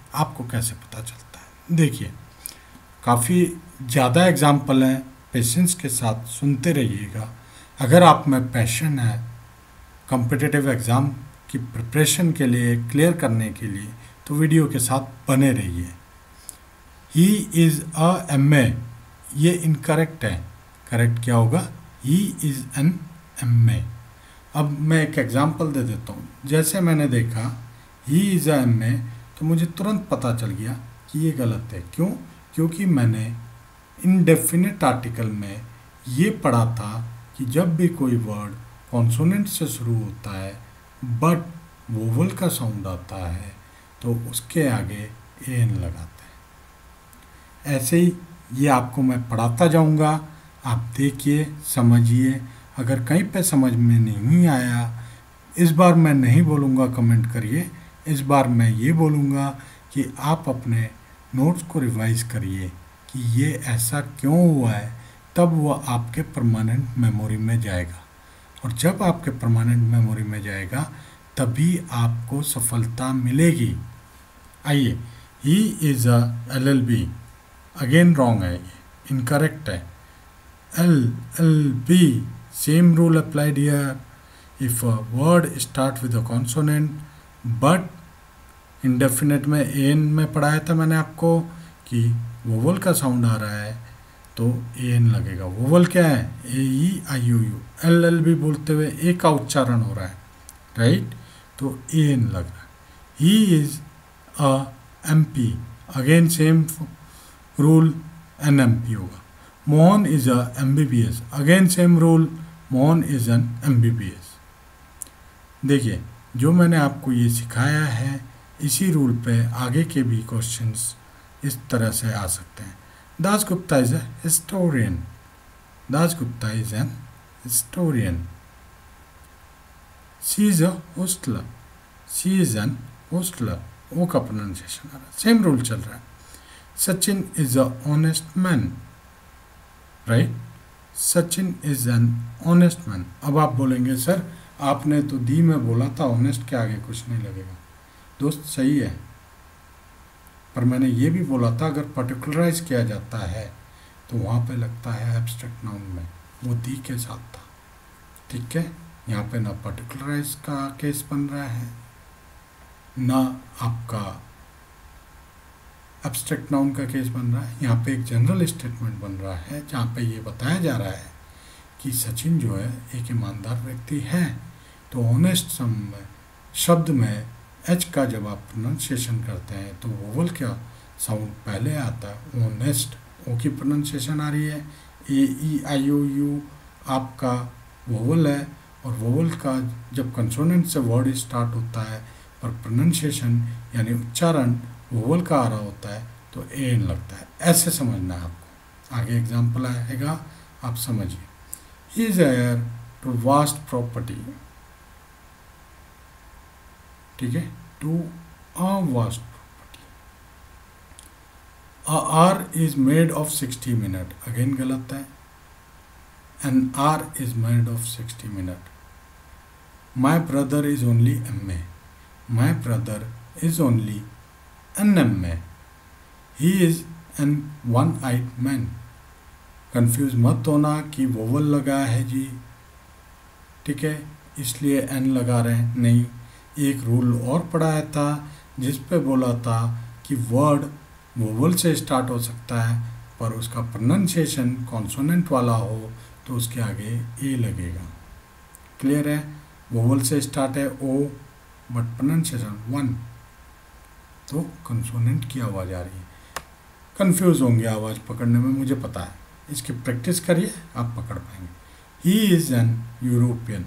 आपको कैसे पता चलता है? देखिए, काफ़ी ज़्यादा एग्जाम्पल हैं, पेशेंस के साथ सुनते रहिएगा। अगर आप में पैशन है कॉम्पिटिटिव एग्ज़ाम की प्रिपरेशन के लिए, क्लियर करने के लिए, तो वीडियो के साथ बने रहिए। ही इज़ अ एम ए, ये इनकरेक्ट है, करेक्ट क्या होगा? He is an M A. अब मैं एक एग्जांपल दे देता हूँ। जैसे मैंने देखा ही इज़ अ एम ए, तो मुझे तुरंत पता चल गया कि ये गलत है। क्यों? क्योंकि मैंने इनडेफिनिट आर्टिकल में ये पढ़ा था कि जब भी कोई वर्ड कॉन्सोनेंट से शुरू होता है बट वोवल का साउंड आता है तो उसके आगे एन लगाते हैं। ऐसे ही ये आपको मैं पढ़ाता जाऊंगा, आप देखिए, समझिए। अगर कहीं पे समझ में नहीं आया, इस बार मैं नहीं बोलूँगा कमेंट करिए, इस बार मैं ये बोलूँगा कि आप अपने नोट्स को रिवाइज करिए कि ये ऐसा क्यों हुआ है, तब वह आपके परमानेंट मेमोरी में जाएगा। और जब आपके परमानेंट मेमोरी में जाएगा तभी आपको सफलता मिलेगी। आइए, he is a L L B, again wrong है, ये इनकरेक्ट है। L L B, same rule applied here. If a word start with a consonant but indefinite में एन में पढ़ाया था मैंने आपको कि वोवल का साउंड आ रहा है तो एन लगेगा। वोवल क्या है? A E I U U. L L B बोलते हुए ए का उच्चारण हो रहा है, राइट? तो एन लग रहा है। He is a M P, again same rule, an M P होगा। Mohan is a M B B S, again same rule, Mohan is an M B B S. देखिए, जो मैंने आपको ये सिखाया है, इसी रूल पे आगे के भी क्वेश्चंस इस तरह से आ सकते हैं। Dasgupta is a historian, Dasgupta is an historian. She is a hosteller, she is an hosteller, वो का प्रोनाउंसिएशन आ रहा है, सेम रूल चल रहा है। Sachin is a honest man, right? Sachin is an honest man. अब आप बोलेंगे सर आपने तो दी में बोला था, ऑनेस्ट के आगे कुछ नहीं लगेगा। दोस्त सही है, पर मैंने ये भी बोला था अगर पर्टिकुलराइज किया जाता है तो वहाँ पे लगता है एब्स्ट्रैक्ट नाउन में, वो दी के साथ था, ठीक है? यहाँ पे ना पर्टिकुलराइज का केस बन रहा है ना आपका एब्स्ट्रैक्ट नाउन का केस बन रहा है। यहाँ पे एक जनरल स्टेटमेंट बन रहा है जहाँ पे ये बताया जा रहा है कि सचिन जो है एक ईमानदार व्यक्ति है। तो ऑनेस्ट शब्द में एच का जब आप प्रोनाउंसिएशन करते हैं तो वोवल का साउंड पहले आता है, ऑनेस्ट, ओ की प्रोनाउंसिएशन आ रही है। A E I O you आपका वोवल है, और वोवल का जब कंसोनेंट से वर्ड स्टार्ट होता है और प्रोनाउंसिएशन यानी उच्चारण वोवल का आ रहा होता है तो एन लगता है। ऐसे समझना है आपको, आगे एग्जाम्पल आएगा, आप समझिए। He is heir to vast property, ठीक है, to a vast property. A hour is made of sixty minute, again गलत है। An hour is made of sixty minute. My brother is only M A, my brother is only an M A. He is an one eyed man. Confuse मत होना कि vowel लगा है जी, ठीक है, इसलिए एन लगा रहे हैं, नहीं। एक रूल और पढ़ाया था जिस पे बोला था कि वर्ड वोवल से स्टार्ट हो सकता है पर उसका प्रोनाउंसिएशन कॉन्सोनेंट वाला हो तो उसके आगे ए लगेगा। क्लियर है? वोवल से स्टार्ट है ओ बट प्रोनाउंसिएशन वन, तो कंसोनेंट की आवाज़ आ रही है। कंफ्यूज होंगे आवाज़ पकड़ने में, मुझे पता है, इसकी प्रैक्टिस करिए, आप पकड़ पाएंगे। He is an European,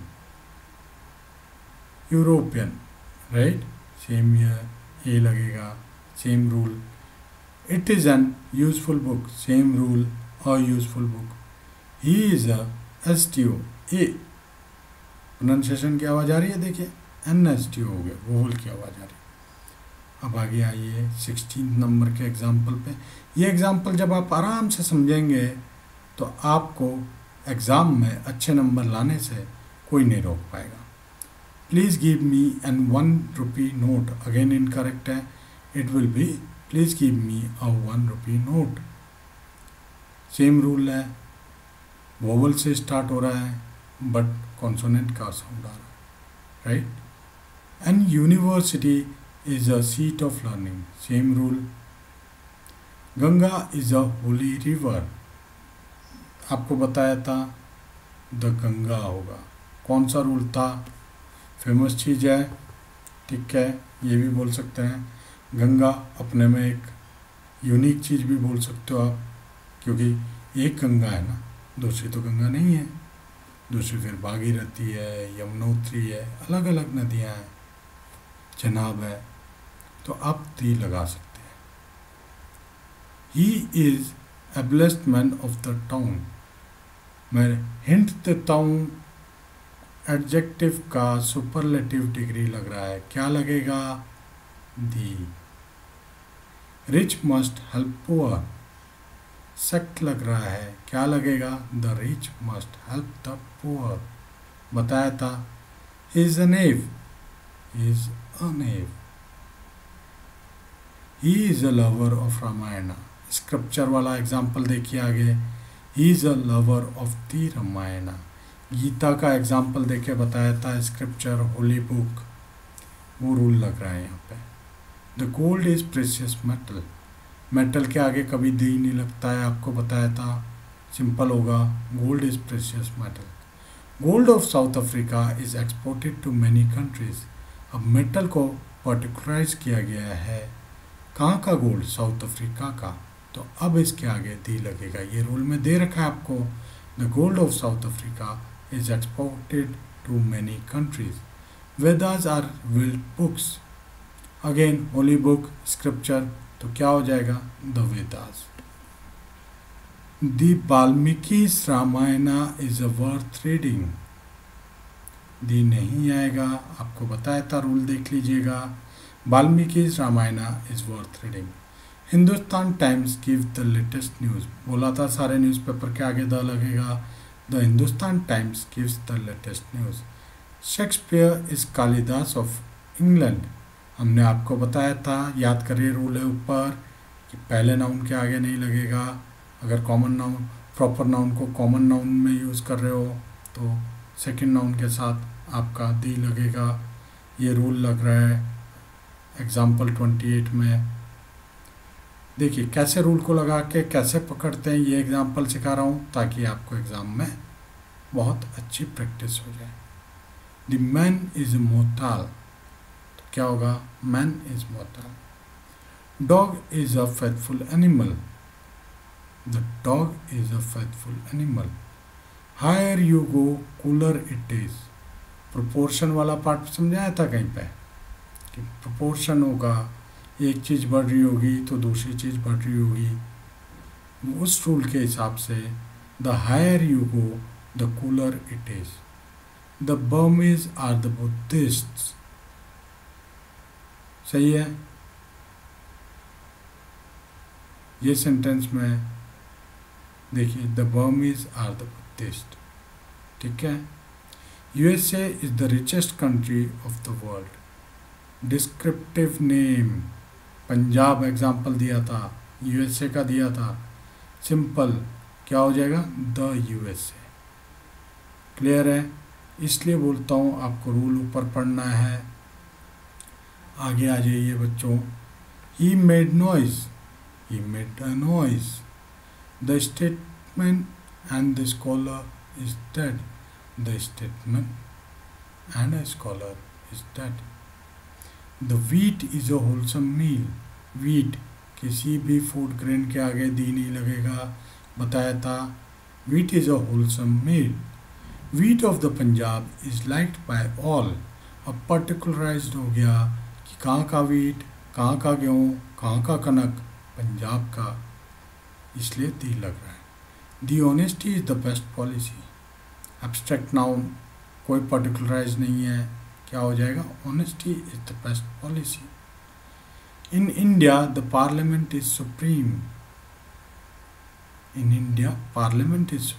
European, right? Same here a लगेगा, same rule. It is an useful book, same rule, a useful book. He is a S T O, a pronunciation की आवाज़ आ रही है, देखिए, एन एस टी ओ हो गया, vowel की आवाज़ आ रही है। अब आगे आइए सिक्सटीन नंबर के एग्जाम्पल पे। ये एग्जाम्पल जब आप आराम से समझेंगे तो आपको एग्ज़ाम में अच्छे नंबर लाने से कोई नहीं रोक पाएगा। Please give me an one rupee note, again incorrect है। It will be please give me a one rupee note. Same rule है, वोवल से स्टार्ट हो रहा है बट कॉन्सोनेंट का साउंड आ रहा है, right. And university is a seat of learning, same rule. Ganga is a holy river, आपको बताया था द गंगा होगा। कौन सा रूल था? फेमस चीज़ है, ठीक है, ये भी बोल सकते हैं। गंगा अपने में एक यूनिक चीज़ भी बोल सकते हो आप, क्योंकि एक गंगा है ना, दूसरी तो गंगा नहीं है। दूसरी फिर भागीरथी है, यमुनोत्री है, अलग अलग नदियाँ हैं, चनाब है, तो आप ती लगा सकते हैं। He is a blessed man of the town, मैं हिंट देता हूँ, एडजेक्टिव का सुपरलेटिव डिग्री लग रहा है, क्या लगेगा? The. Rich must help poor, sect लग रहा है, क्या लगेगा? The rich must help the poor. बताया था, is a knave, is a knave. He is a lover of Ramayana, scripture वाला एग्जाम्पल देखिए आगे, he is a lover of the Ramayana. Gita का एग्जाम्पल देके बताया था, स्क्रिप्चर, होली बुक, वो रूल लग रहा है यहाँ पे। The gold is precious metal, metal के आगे कभी दी नहीं लगता है, आपको बताया था, सिंपल होगा, gold is precious metal. Gold of South Africa is exported to many countries, अब मेटल को पर्टिकुलराइज किया गया है, कहाँ का गोल्ड? साउथ अफ्रीका का, तो अब इसके आगे दी लगेगा, ये रूल में दे रखा है आपको। The gold of South Africa is exported to many countries. Vedas are built books. Again, holy book, scripture, तो क्या हो जाएगा? The Vedas. The Valmiki's Ramayana is a worth reading. दी नहीं आएगा, आपको बताया था, रूल देख लीजिएगा। Valmiki's Ramayana is worth reading. Hindustan Times give the latest news, बोला था सारे न्यूज़पेपर के आगे द लगेगा। The Hindustan Times gives the latest news. Shakespeare is Kalidas of England. हमने आपको बताया था, याद करिए, रूल है ऊपर कि पहले नाउन के आगे नहीं लगेगा। अगर कॉमन नाउन, प्रॉपर नाउन को कॉमन नाउन में यूज़ कर रहे हो तो सेकंड नाउन के साथ आपका दी लगेगा, ये रूल लग रहा है एग्जाम्पल ट्वेंटी एट में। देखिए कैसे रूल को लगा के कैसे पकड़ते हैं, ये एग्जाम्पल सिखा रहा हूँ ताकि आपको एग्ज़ाम में बहुत अच्छी प्रैक्टिस हो जाए। द मैन इज मोर्टल, तो क्या होगा? Man is mortal. Dog is a faithful animal, the dog is a faithful animal. Higher you go cooler it is, proportion वाला पार्ट समझाया था कहीं पे कि प्रोपोर्शन होगा, एक चीज़ बढ़ रही होगी तो दूसरी चीज़ बढ़ रही होगी, उस रूल के हिसाब से the higher you go the cooler it is. The Burmese are the Buddhists, सही है, ये सेंटेंस में देखिए, the Burmese are the Buddhist, ठीक है। USA is the richest country of the world. Descriptive name, Punjab example दिया था, यूएसए का दिया था, सिंपल क्या हो जाएगा? The USA. क्लियर है? इसलिए बोलता हूँ आपको रूल ऊपर पढ़ना है। आगे आ जाइए बच्चों। He made noise, he made a noise. The statement and the scholar is dead, the statement and a scholar is dead. The wheat is a wholesome meal, wheat किसी भी फूड ग्रेन के आगे दी नहीं लगेगा, बताया था, wheat is a wholesome meal. Wheat of the Punjab is liked by all, अब particularized हो गया कि कहाँ का वीट, कहाँ का गेहूँ, कहाँ का कनक, पंजाब का, इसलिए दी लग रहा है। The honesty is the best policy, abstract noun, कोई पर्टिकुलराइज नहीं है, क्या हो जाएगा? Honesty is the best policy. In India the parliament is supreme, in India parliament is supreme.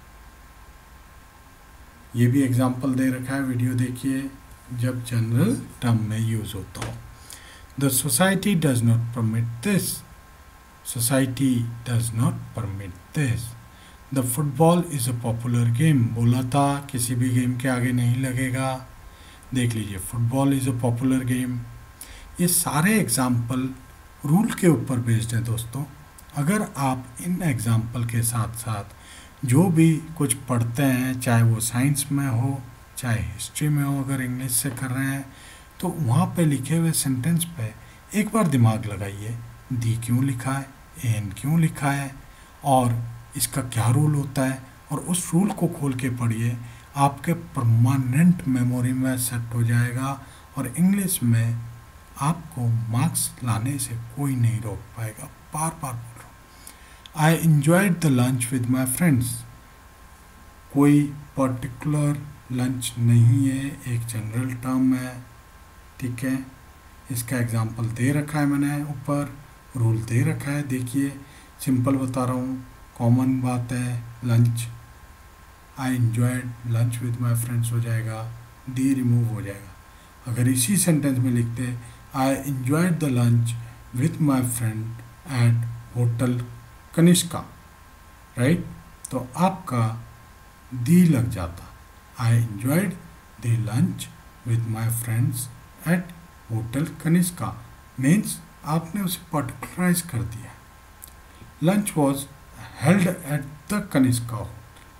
ये भी एग्जाम्पल दे रखा है, वीडियो देखिए, जब जनरल टर्म में यूज होता हो। The society does not permit this, society does not permit this. The football is a popular game, बोला था किसी भी गेम के आगे नहीं लगेगा। देख लीजिए, football is a popular game. ये सारे एग्जाम्पल रूल के ऊपर बेस्ड हैं दोस्तों। अगर आप इन एग्जाम्पल के साथ साथ जो भी कुछ पढ़ते हैं, चाहे वो साइंस में हो चाहे हिस्ट्री में हो, अगर इंग्लिश से कर रहे हैं तो वहाँ पे लिखे हुए सेंटेंस पे एक बार दिमाग लगाइए। दी क्यों लिखा है, एन क्यों लिखा है, और इसका क्या रूल होता है, और उस रूल को खोल के पढ़िए। आपके परमानेंट मेमोरी में सेट हो जाएगा और इंग्लिश में आपको मार्क्स लाने से कोई नहीं रोक पाएगा। बार बार बोल रहा हूँ। I enjoyed the lunch with my friends, कोई पर्टिकुलर लंच नहीं है, एक जनरल टर्म है, ठीक है। इसका एग्जाम्पल दे रखा है मैंने ऊपर, रूल दे रखा है, देखिए सिंपल बता रहा हूँ, कॉमन बात है lunch. I enjoyed lunch with my friends हो जाएगा, डी रिमूव हो जाएगा। अगर इसी सेंटेंस में लिखते I enjoyed the lunch with my friend at hotel Kanishka, right, तो आपका दी लग जाता। I enjoyed the lunch with my friends at hotel Kanishka means आपने उसे पर्टिकुलराइज कर दिया। Lunch was held at the Kanishka hotel,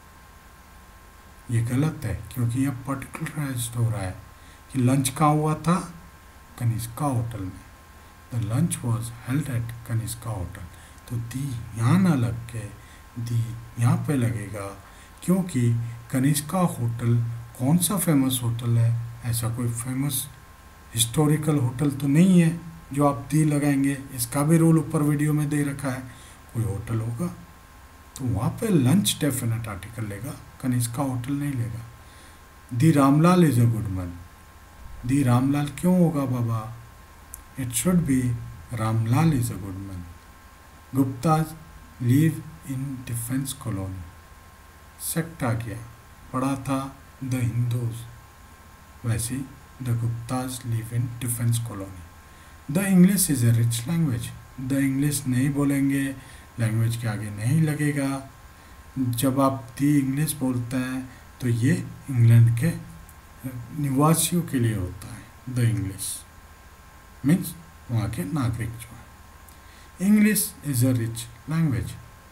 ये गलत है क्योंकि यह पर्टिकुलराइज हो रहा है कि लंच कहाँ हुआ था, कनिष्का होटल में। The lunch was held at Kanishka hotel, तो दी यहाँ ना लग के दी यहाँ पे लगेगा, क्योंकि कनिष्का होटल कौन सा फेमस होटल है, ऐसा कोई फेमस हिस्टोरिकल होटल तो नहीं है जो आप दी लगाएंगे। इसका भी रूल ऊपर वीडियो में दे रखा है, कोई होटल होगा तो वहाँ पे लंच डेफिनेट आर्टिकल लेगा, कनिष्का होटल नहीं लेगा। The Ramlal is a good man, the Ramlal क्यों होगा बाबा, it should be Ramlal is a good man. Guptas live in Defence Colony, sect आ गया, पढ़ा था द हिंदूज, वैसे the Guptas live in Defence Colony. The English is a rich language, the English नहीं बोलेंगे, लैंग्वेज के आगे नहीं लगेगा। जब आप दी इंग्लिश बोलते हैं तो ये इंग्लैंड के निवासियों के लिए होता है। द इंग्लिश मीन्स वहाँ के नागरिक जो है। English is a rich language.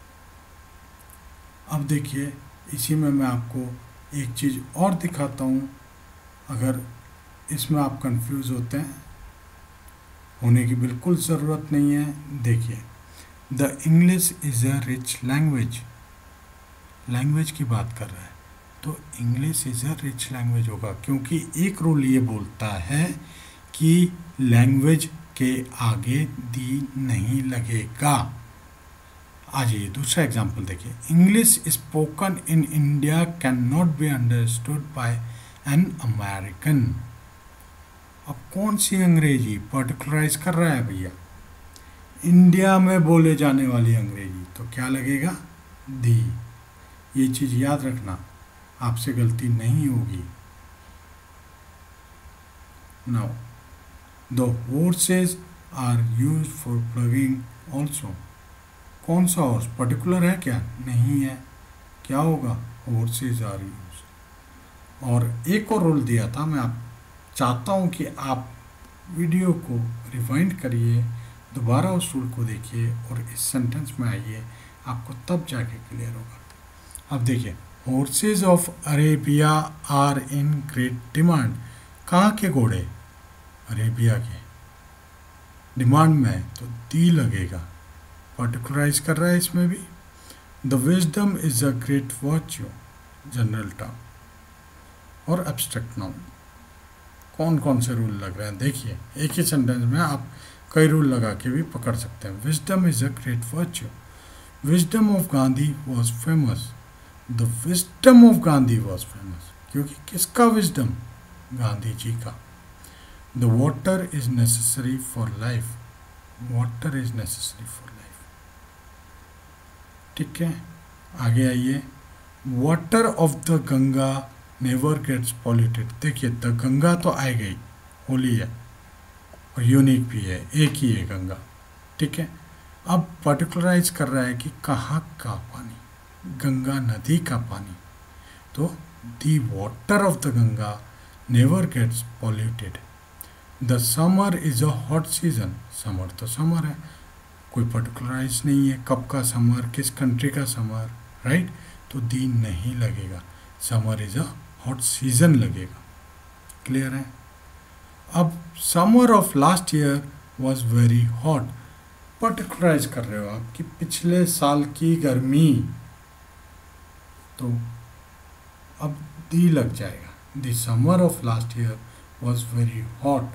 अब देखिए इसी में मैं आपको एक चीज़ और दिखाता हूँ, अगर इसमें आप कंफ्यूज होते हैं, होने की बिल्कुल ज़रूरत नहीं है। देखिए, the English is a rich language, language की बात कर रहा है तो English is a rich language होगा, क्योंकि एक रूल ये बोलता है कि लैंग्वेज के आगे दी नहीं लगेगा। आज ये दूसरा एग्जाम्पल देखिए, English spoken in India can not be understood by an American. अब कौन सी अंग्रेजी पर्टिकुलराइज कर रहा है भैया, इंडिया में बोले जाने वाली अंग्रेजी, तो क्या लगेगा, दी। ये चीज़ याद रखना, आपसे गलती नहीं होगी। Now the horses are use for ploughing also, कौन सा हॉर्स पर्टिकुलर है क्या, नहीं है, क्या होगा, हॉर्सेज आर यूज। और एक और रूल दिया था, मैं आप चाहता हूँ कि आप वीडियो को रिवाइंड करिए, दोबारा उस रूल को देखिए और इस सेंटेंस में आइए, आपको तब जाके क्लियर होगा। अब देखिए, horses of Arabia are in great demand, कहाँ के घोड़े, अरेबिया के, डिमांड में तो दी लगेगा, पर्टिकुलराइज कर रहा है इसमें भी। The wisdom is a great virtue, general term और एब्स्ट्रैक्ट नाउन। कौन कौन से रूल लग रहे हैं देखिए, एक ही सेंटेंस में आप कई रूल लगा के भी पकड़ सकते हैं। Wisdom is a great virtue, wisdom of Gandhi was famous, the wisdom of Gandhi was famous, क्योंकि किसका विजडम, गांधी जी का। The water is necessary for life, water is necessary for life, ठीक है। आगे आइए, water of the Ganga never gets polluted, देखिए the Ganga तो आ गई, होली है, और यूनिक भी है, एक ही है गंगा, ठीक है। अब पर्टिकुलराइज कर रहा है कि कहाँ का पानी, गंगा नदी का पानी। तो the water of the Ganga never gets polluted. The summer is a hot season, summer तो समर है, कोई पर्टिकुलराइज नहीं है कब का समर, किस कंट्री का समर, राइट। तो दी नहीं लगेगा, summer is a hot season लगेगा। क्लियर है। अब summer of last year was very hot, particularize कर रहे हो आप कि पिछले साल की गर्मी, तो अब दी लग जाएगा, the summer of last year was very hot.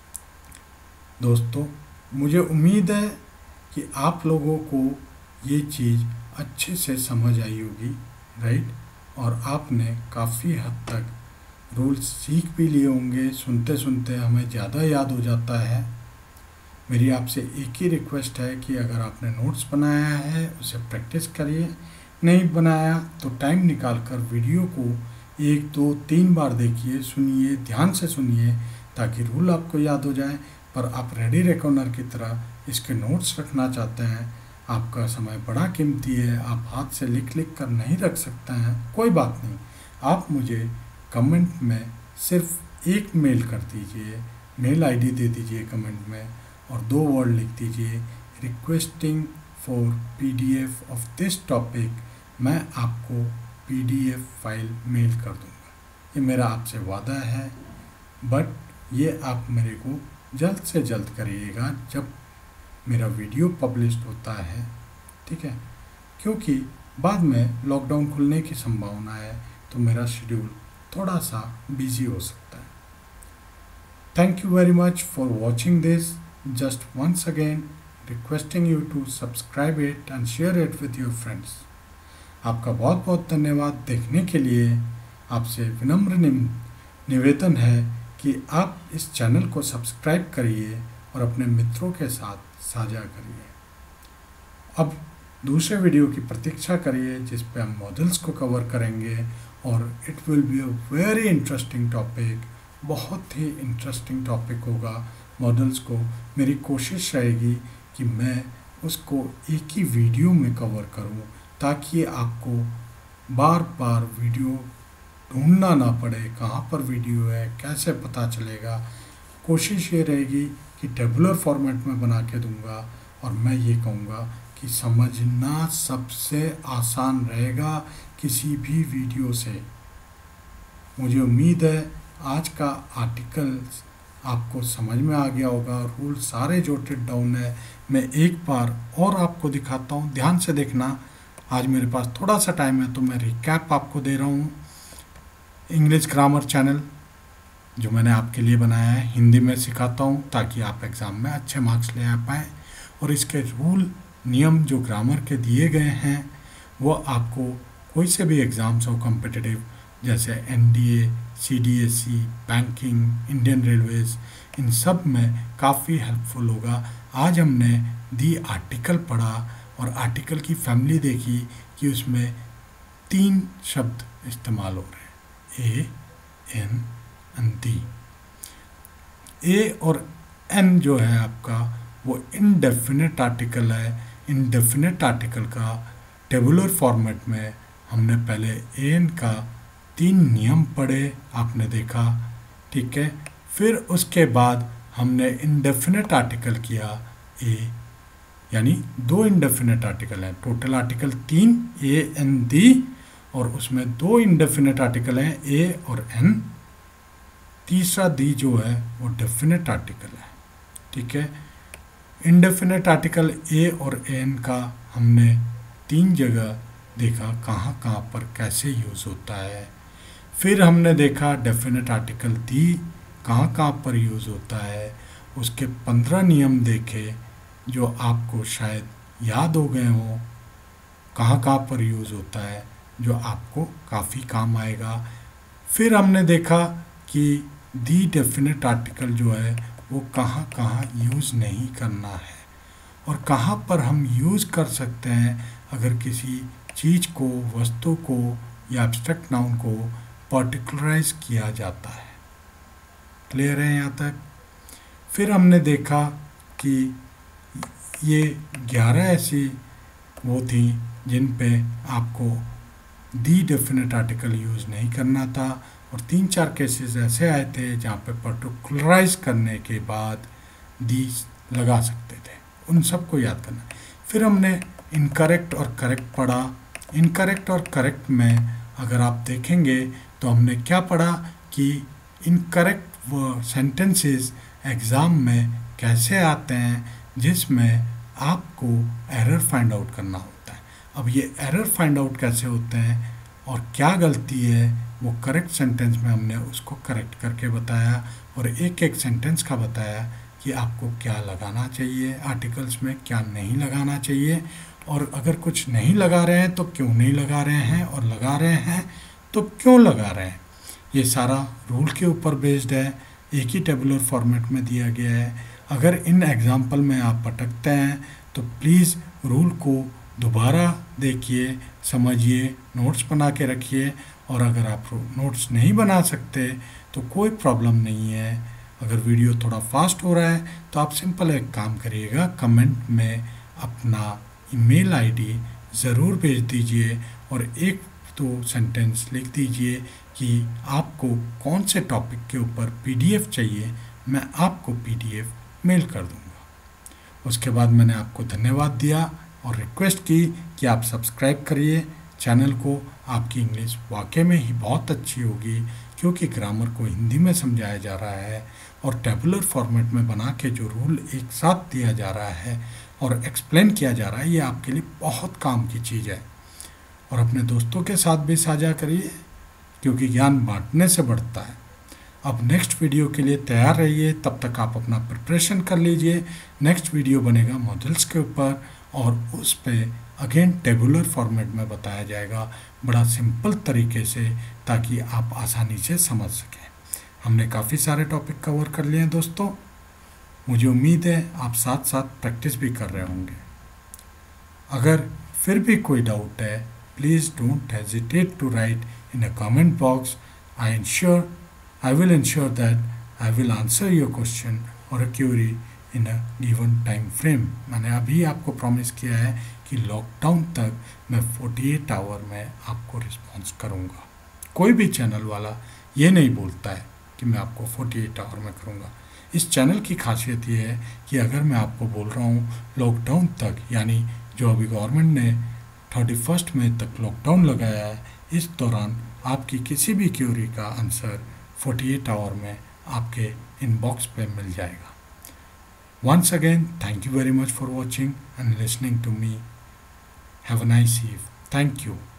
दोस्तों मुझे उम्मीद है कि आप लोगों को ये चीज़ अच्छे से समझ आई होगी, राइट। और आपने काफ़ी हद तक रूल्स सीख भी लिए होंगे। सुनते सुनते हमें ज़्यादा याद हो जाता है। मेरी आपसे एक ही रिक्वेस्ट है कि अगर आपने नोट्स बनाया है उसे प्रैक्टिस करिए, नहीं बनाया तो टाइम निकाल कर वीडियो को एक दो तीन बार देखिए, सुनिए, ध्यान से सुनिए, ताकि रूल आपको याद हो जाए। पर आप रेडी रिकॉर्डर की तरह इसके नोट्स रखना चाहते हैं, आपका समय बड़ा कीमती है, आप हाथ से लिख लिख कर नहीं रख सकते हैं, कोई बात नहीं। आप मुझे कमेंट में सिर्फ एक मेल कर दीजिए, मेल आईडी दे दीजिए कमेंट में, और दो वर्ड लिख दीजिए, requesting for PDF of this topic. मैं आपको पीडीएफ फाइल मेल कर दूंगा, ये मेरा आपसे वादा है। बट ये आप मेरे को जल्द से जल्द करिएगा जब मेरा वीडियो पब्लिश्ड होता है, ठीक है, क्योंकि बाद में लॉकडाउन खुलने की संभावना है, तो मेरा शेड्यूल थोड़ा सा बिजी हो सकता है। Thank you very much for watching this. Just once again requesting you to subscribe it and share it with your friends. आपका बहुत बहुत धन्यवाद देखने के लिए। आपसे विनम्र निवेदन है कि आप इस चैनल को सब्सक्राइब करिए और अपने मित्रों के साथ साझा करिए। अब दूसरे वीडियो की प्रतीक्षा करिए जिस पे हम मॉडल्स को कवर करेंगे, और it will be a very interesting topic, बहुत ही इंटरेस्टिंग टॉपिक होगा। मॉडल्स को मेरी कोशिश रहेगी कि मैं उसको एक ही वीडियो में कवर करूं, ताकि आपको बार बार वीडियो ढूंढना ना पड़े, कहाँ पर वीडियो है, कैसे पता चलेगा। कोशिश ये रहेगी कि टेबुलर फॉर्मेट में बना के दूंगा, और मैं ये कहूँगा कि समझना सबसे आसान रहेगा किसी भी वीडियो से। मुझे उम्मीद है आज का आर्टिकल आपको समझ में आ गया होगा, रूल सारे जोटेड डाउन है। मैं एक बार और आपको दिखाता हूँ, ध्यान से देखना। आज मेरे पास थोड़ा सा टाइम है तो मैं रिकैप आपको दे रहा हूँ। इंग्लिश ग्रामर चैनल जो मैंने आपके लिए बनाया है, हिंदी में सिखाता हूँ ताकि आप एग्ज़ाम में अच्छे मार्क्स ले आ पाएँ। और इसके रूल नियम जो ग्रामर के दिए गए हैं वो आपको कोई से भी एग्ज़ाम्स हो कॉम्पिटिटिव, जैसे NDA, CDSE, banking, Indian Railways, इन सब में काफ़ी हेल्पफुल होगा। आज हमने दी आर्टिकल पढ़ा और आर्टिकल की फैमिली देखी कि उसमें तीन शब्द इस्तेमाल हो रहे हैं, a, an and the. A और एन जो है आपका वो इनडेफिनेट आर्टिकल है। इनडेफिनेट आर्टिकल का टेबुलर फॉर्मेट में हमने पहले ए एन का तीन नियम पढ़े, आपने देखा, ठीक है। फिर उसके बाद हमने इनडेफिनेट आर्टिकल किया ए, यानी दो इनडेफिनेट आर्टिकल हैं, टोटल आर्टिकल तीन, ए एन दी, और उसमें दो इनडेफिनेट आर्टिकल हैं ए और एन। तीसरा दी जो है वो डेफिनेट आर्टिकल है, ठीक है। इनडेफिनेट आर्टिकल ए और एन का हमने तीन जगह देखा कहाँ कहाँ पर कैसे यूज़ होता है। फिर हमने देखा डेफिनेट आर्टिकल दी कहाँ कहाँ पर यूज़ होता है। उसके पंद्रह नियम देखे जो आपको शायद याद हो गए हों, कहाँ कहाँ पर यूज़ होता है, जो आपको काफ़ी काम आएगा। फिर हमने देखा कि दी डेफिनेट आर्टिकल जो है वो कहाँ कहाँ यूज़ नहीं करना है, और कहाँ पर हम यूज़ कर सकते हैं अगर किसी चीज़ को, वस्तु को या एब्स्ट्रैक्ट नाउन को पर्टिकुलराइज किया जाता है। क्लियर है यहाँ तक? फिर हमने देखा कि ये ग्यारह ऐसी वो थी जिन पे आपको दी डेफिनेट आर्टिकल यूज़ नहीं करना था, और तीन चार केसेस ऐसे आए थे जहाँ पे पर्टिकुलराइज करने के बाद दी लगा सकते थे। उन सबको याद करना। फिर हमने इनकरेक्ट और करेक्ट पढ़ा। इनकरेक्ट और करेक्ट में अगर आप देखेंगे तो हमने क्या पढ़ा कि इनकरेक्ट वो सेंटेंसेस एग्ज़ाम में कैसे आते हैं, जिसमें आपको एरर फाइंड आउट करना होता है। अब ये एरर फाइंड आउट कैसे होते हैं और क्या गलती है, वो करेक्ट सेंटेंस में हमने उसको करेक्ट करके बताया, और एक एक सेंटेंस का बताया कि आपको क्या लगाना चाहिए आर्टिकल्स में, क्या नहीं लगाना चाहिए, और अगर कुछ नहीं लगा रहे हैं तो क्यों नहीं लगा रहे हैं, और लगा रहे हैं तो क्यों लगा रहे हैं। ये सारा रूल के ऊपर बेस्ड है, एक ही टेबुलर फॉर्मेट में दिया गया है। अगर इन एग्जाम्पल में आप भटकते हैं तो प्लीज़ रूल को दोबारा देखिए, समझिए, नोट्स बना के रखिए, और अगर आप नोट्स नहीं बना सकते तो कोई प्रॉब्लम नहीं है। अगर वीडियो थोड़ा फास्ट हो रहा है तो आप सिंपल एक काम करिएगा, कमेंट में अपना ईमेल आईडी ज़रूर भेज दीजिए और एक दो सेंटेंस लिख दीजिए कि आपको कौन से टॉपिक के ऊपर पीडीएफ चाहिए, मैं आपको पीडीएफ मेल कर दूंगा। उसके बाद मैंने आपको धन्यवाद दिया और रिक्वेस्ट की कि आप सब्सक्राइब करिए चैनल को। आपकी इंग्लिश वाकई में ही बहुत अच्छी होगी, क्योंकि ग्रामर को हिंदी में समझाया जा रहा है और टेबुलर फॉर्मेट में बना के जो रूल एक साथ दिया जा रहा है और एक्सप्लेन किया जा रहा है, ये आपके लिए बहुत काम की चीज़ है। और अपने दोस्तों के साथ भी साझा करिए, क्योंकि ज्ञान बांटने से बढ़ता है। अब नेक्स्ट वीडियो के लिए तैयार रहिए, तब तक आप अपना प्रिपरेशन कर लीजिए। नेक्स्ट वीडियो बनेगा मॉडल्स के ऊपर, और उस पे अगेन टेबुलर फॉर्मेट में बताया जाएगा बड़ा सिंपल तरीके से, ताकि आप आसानी से समझ सकें। हमने काफ़ी सारे टॉपिक कवर कर लिए हैं दोस्तों। मुझे उम्मीद है आप साथ साथ प्रैक्टिस भी कर रहे होंगे। अगर फिर भी कोई डाउट है, please don't hesitate to write in a comment box. I ensure I will ensure that I will answer your question or a query in a given time frame। मैंने अभी आपको प्रॉमिस किया है कि लॉकडाउन तक मैं अड़तालीस आवर में आपको रिस्पॉन्स करूँगा। कोई भी चैनल वाला ये नहीं बोलता है कि मैं आपको अड़तालीस आवर में करूँगा। इस चैनल की खासियत ये है कि अगर मैं आपको बोल रहा हूँ लॉकडाउन तक, यानी जो अभी गवर्नमेंट ने थर्टी फर्स्ट मई तक लॉकडाउन लगाया है, इस दौरान आपकी किसी भी क्यूरी का आंसर अड़तालीस आवर में आपके इनबॉक्स पे मिल जाएगा। Once again thank you very much for watching and listening to me. Have a nice eve. Thank you.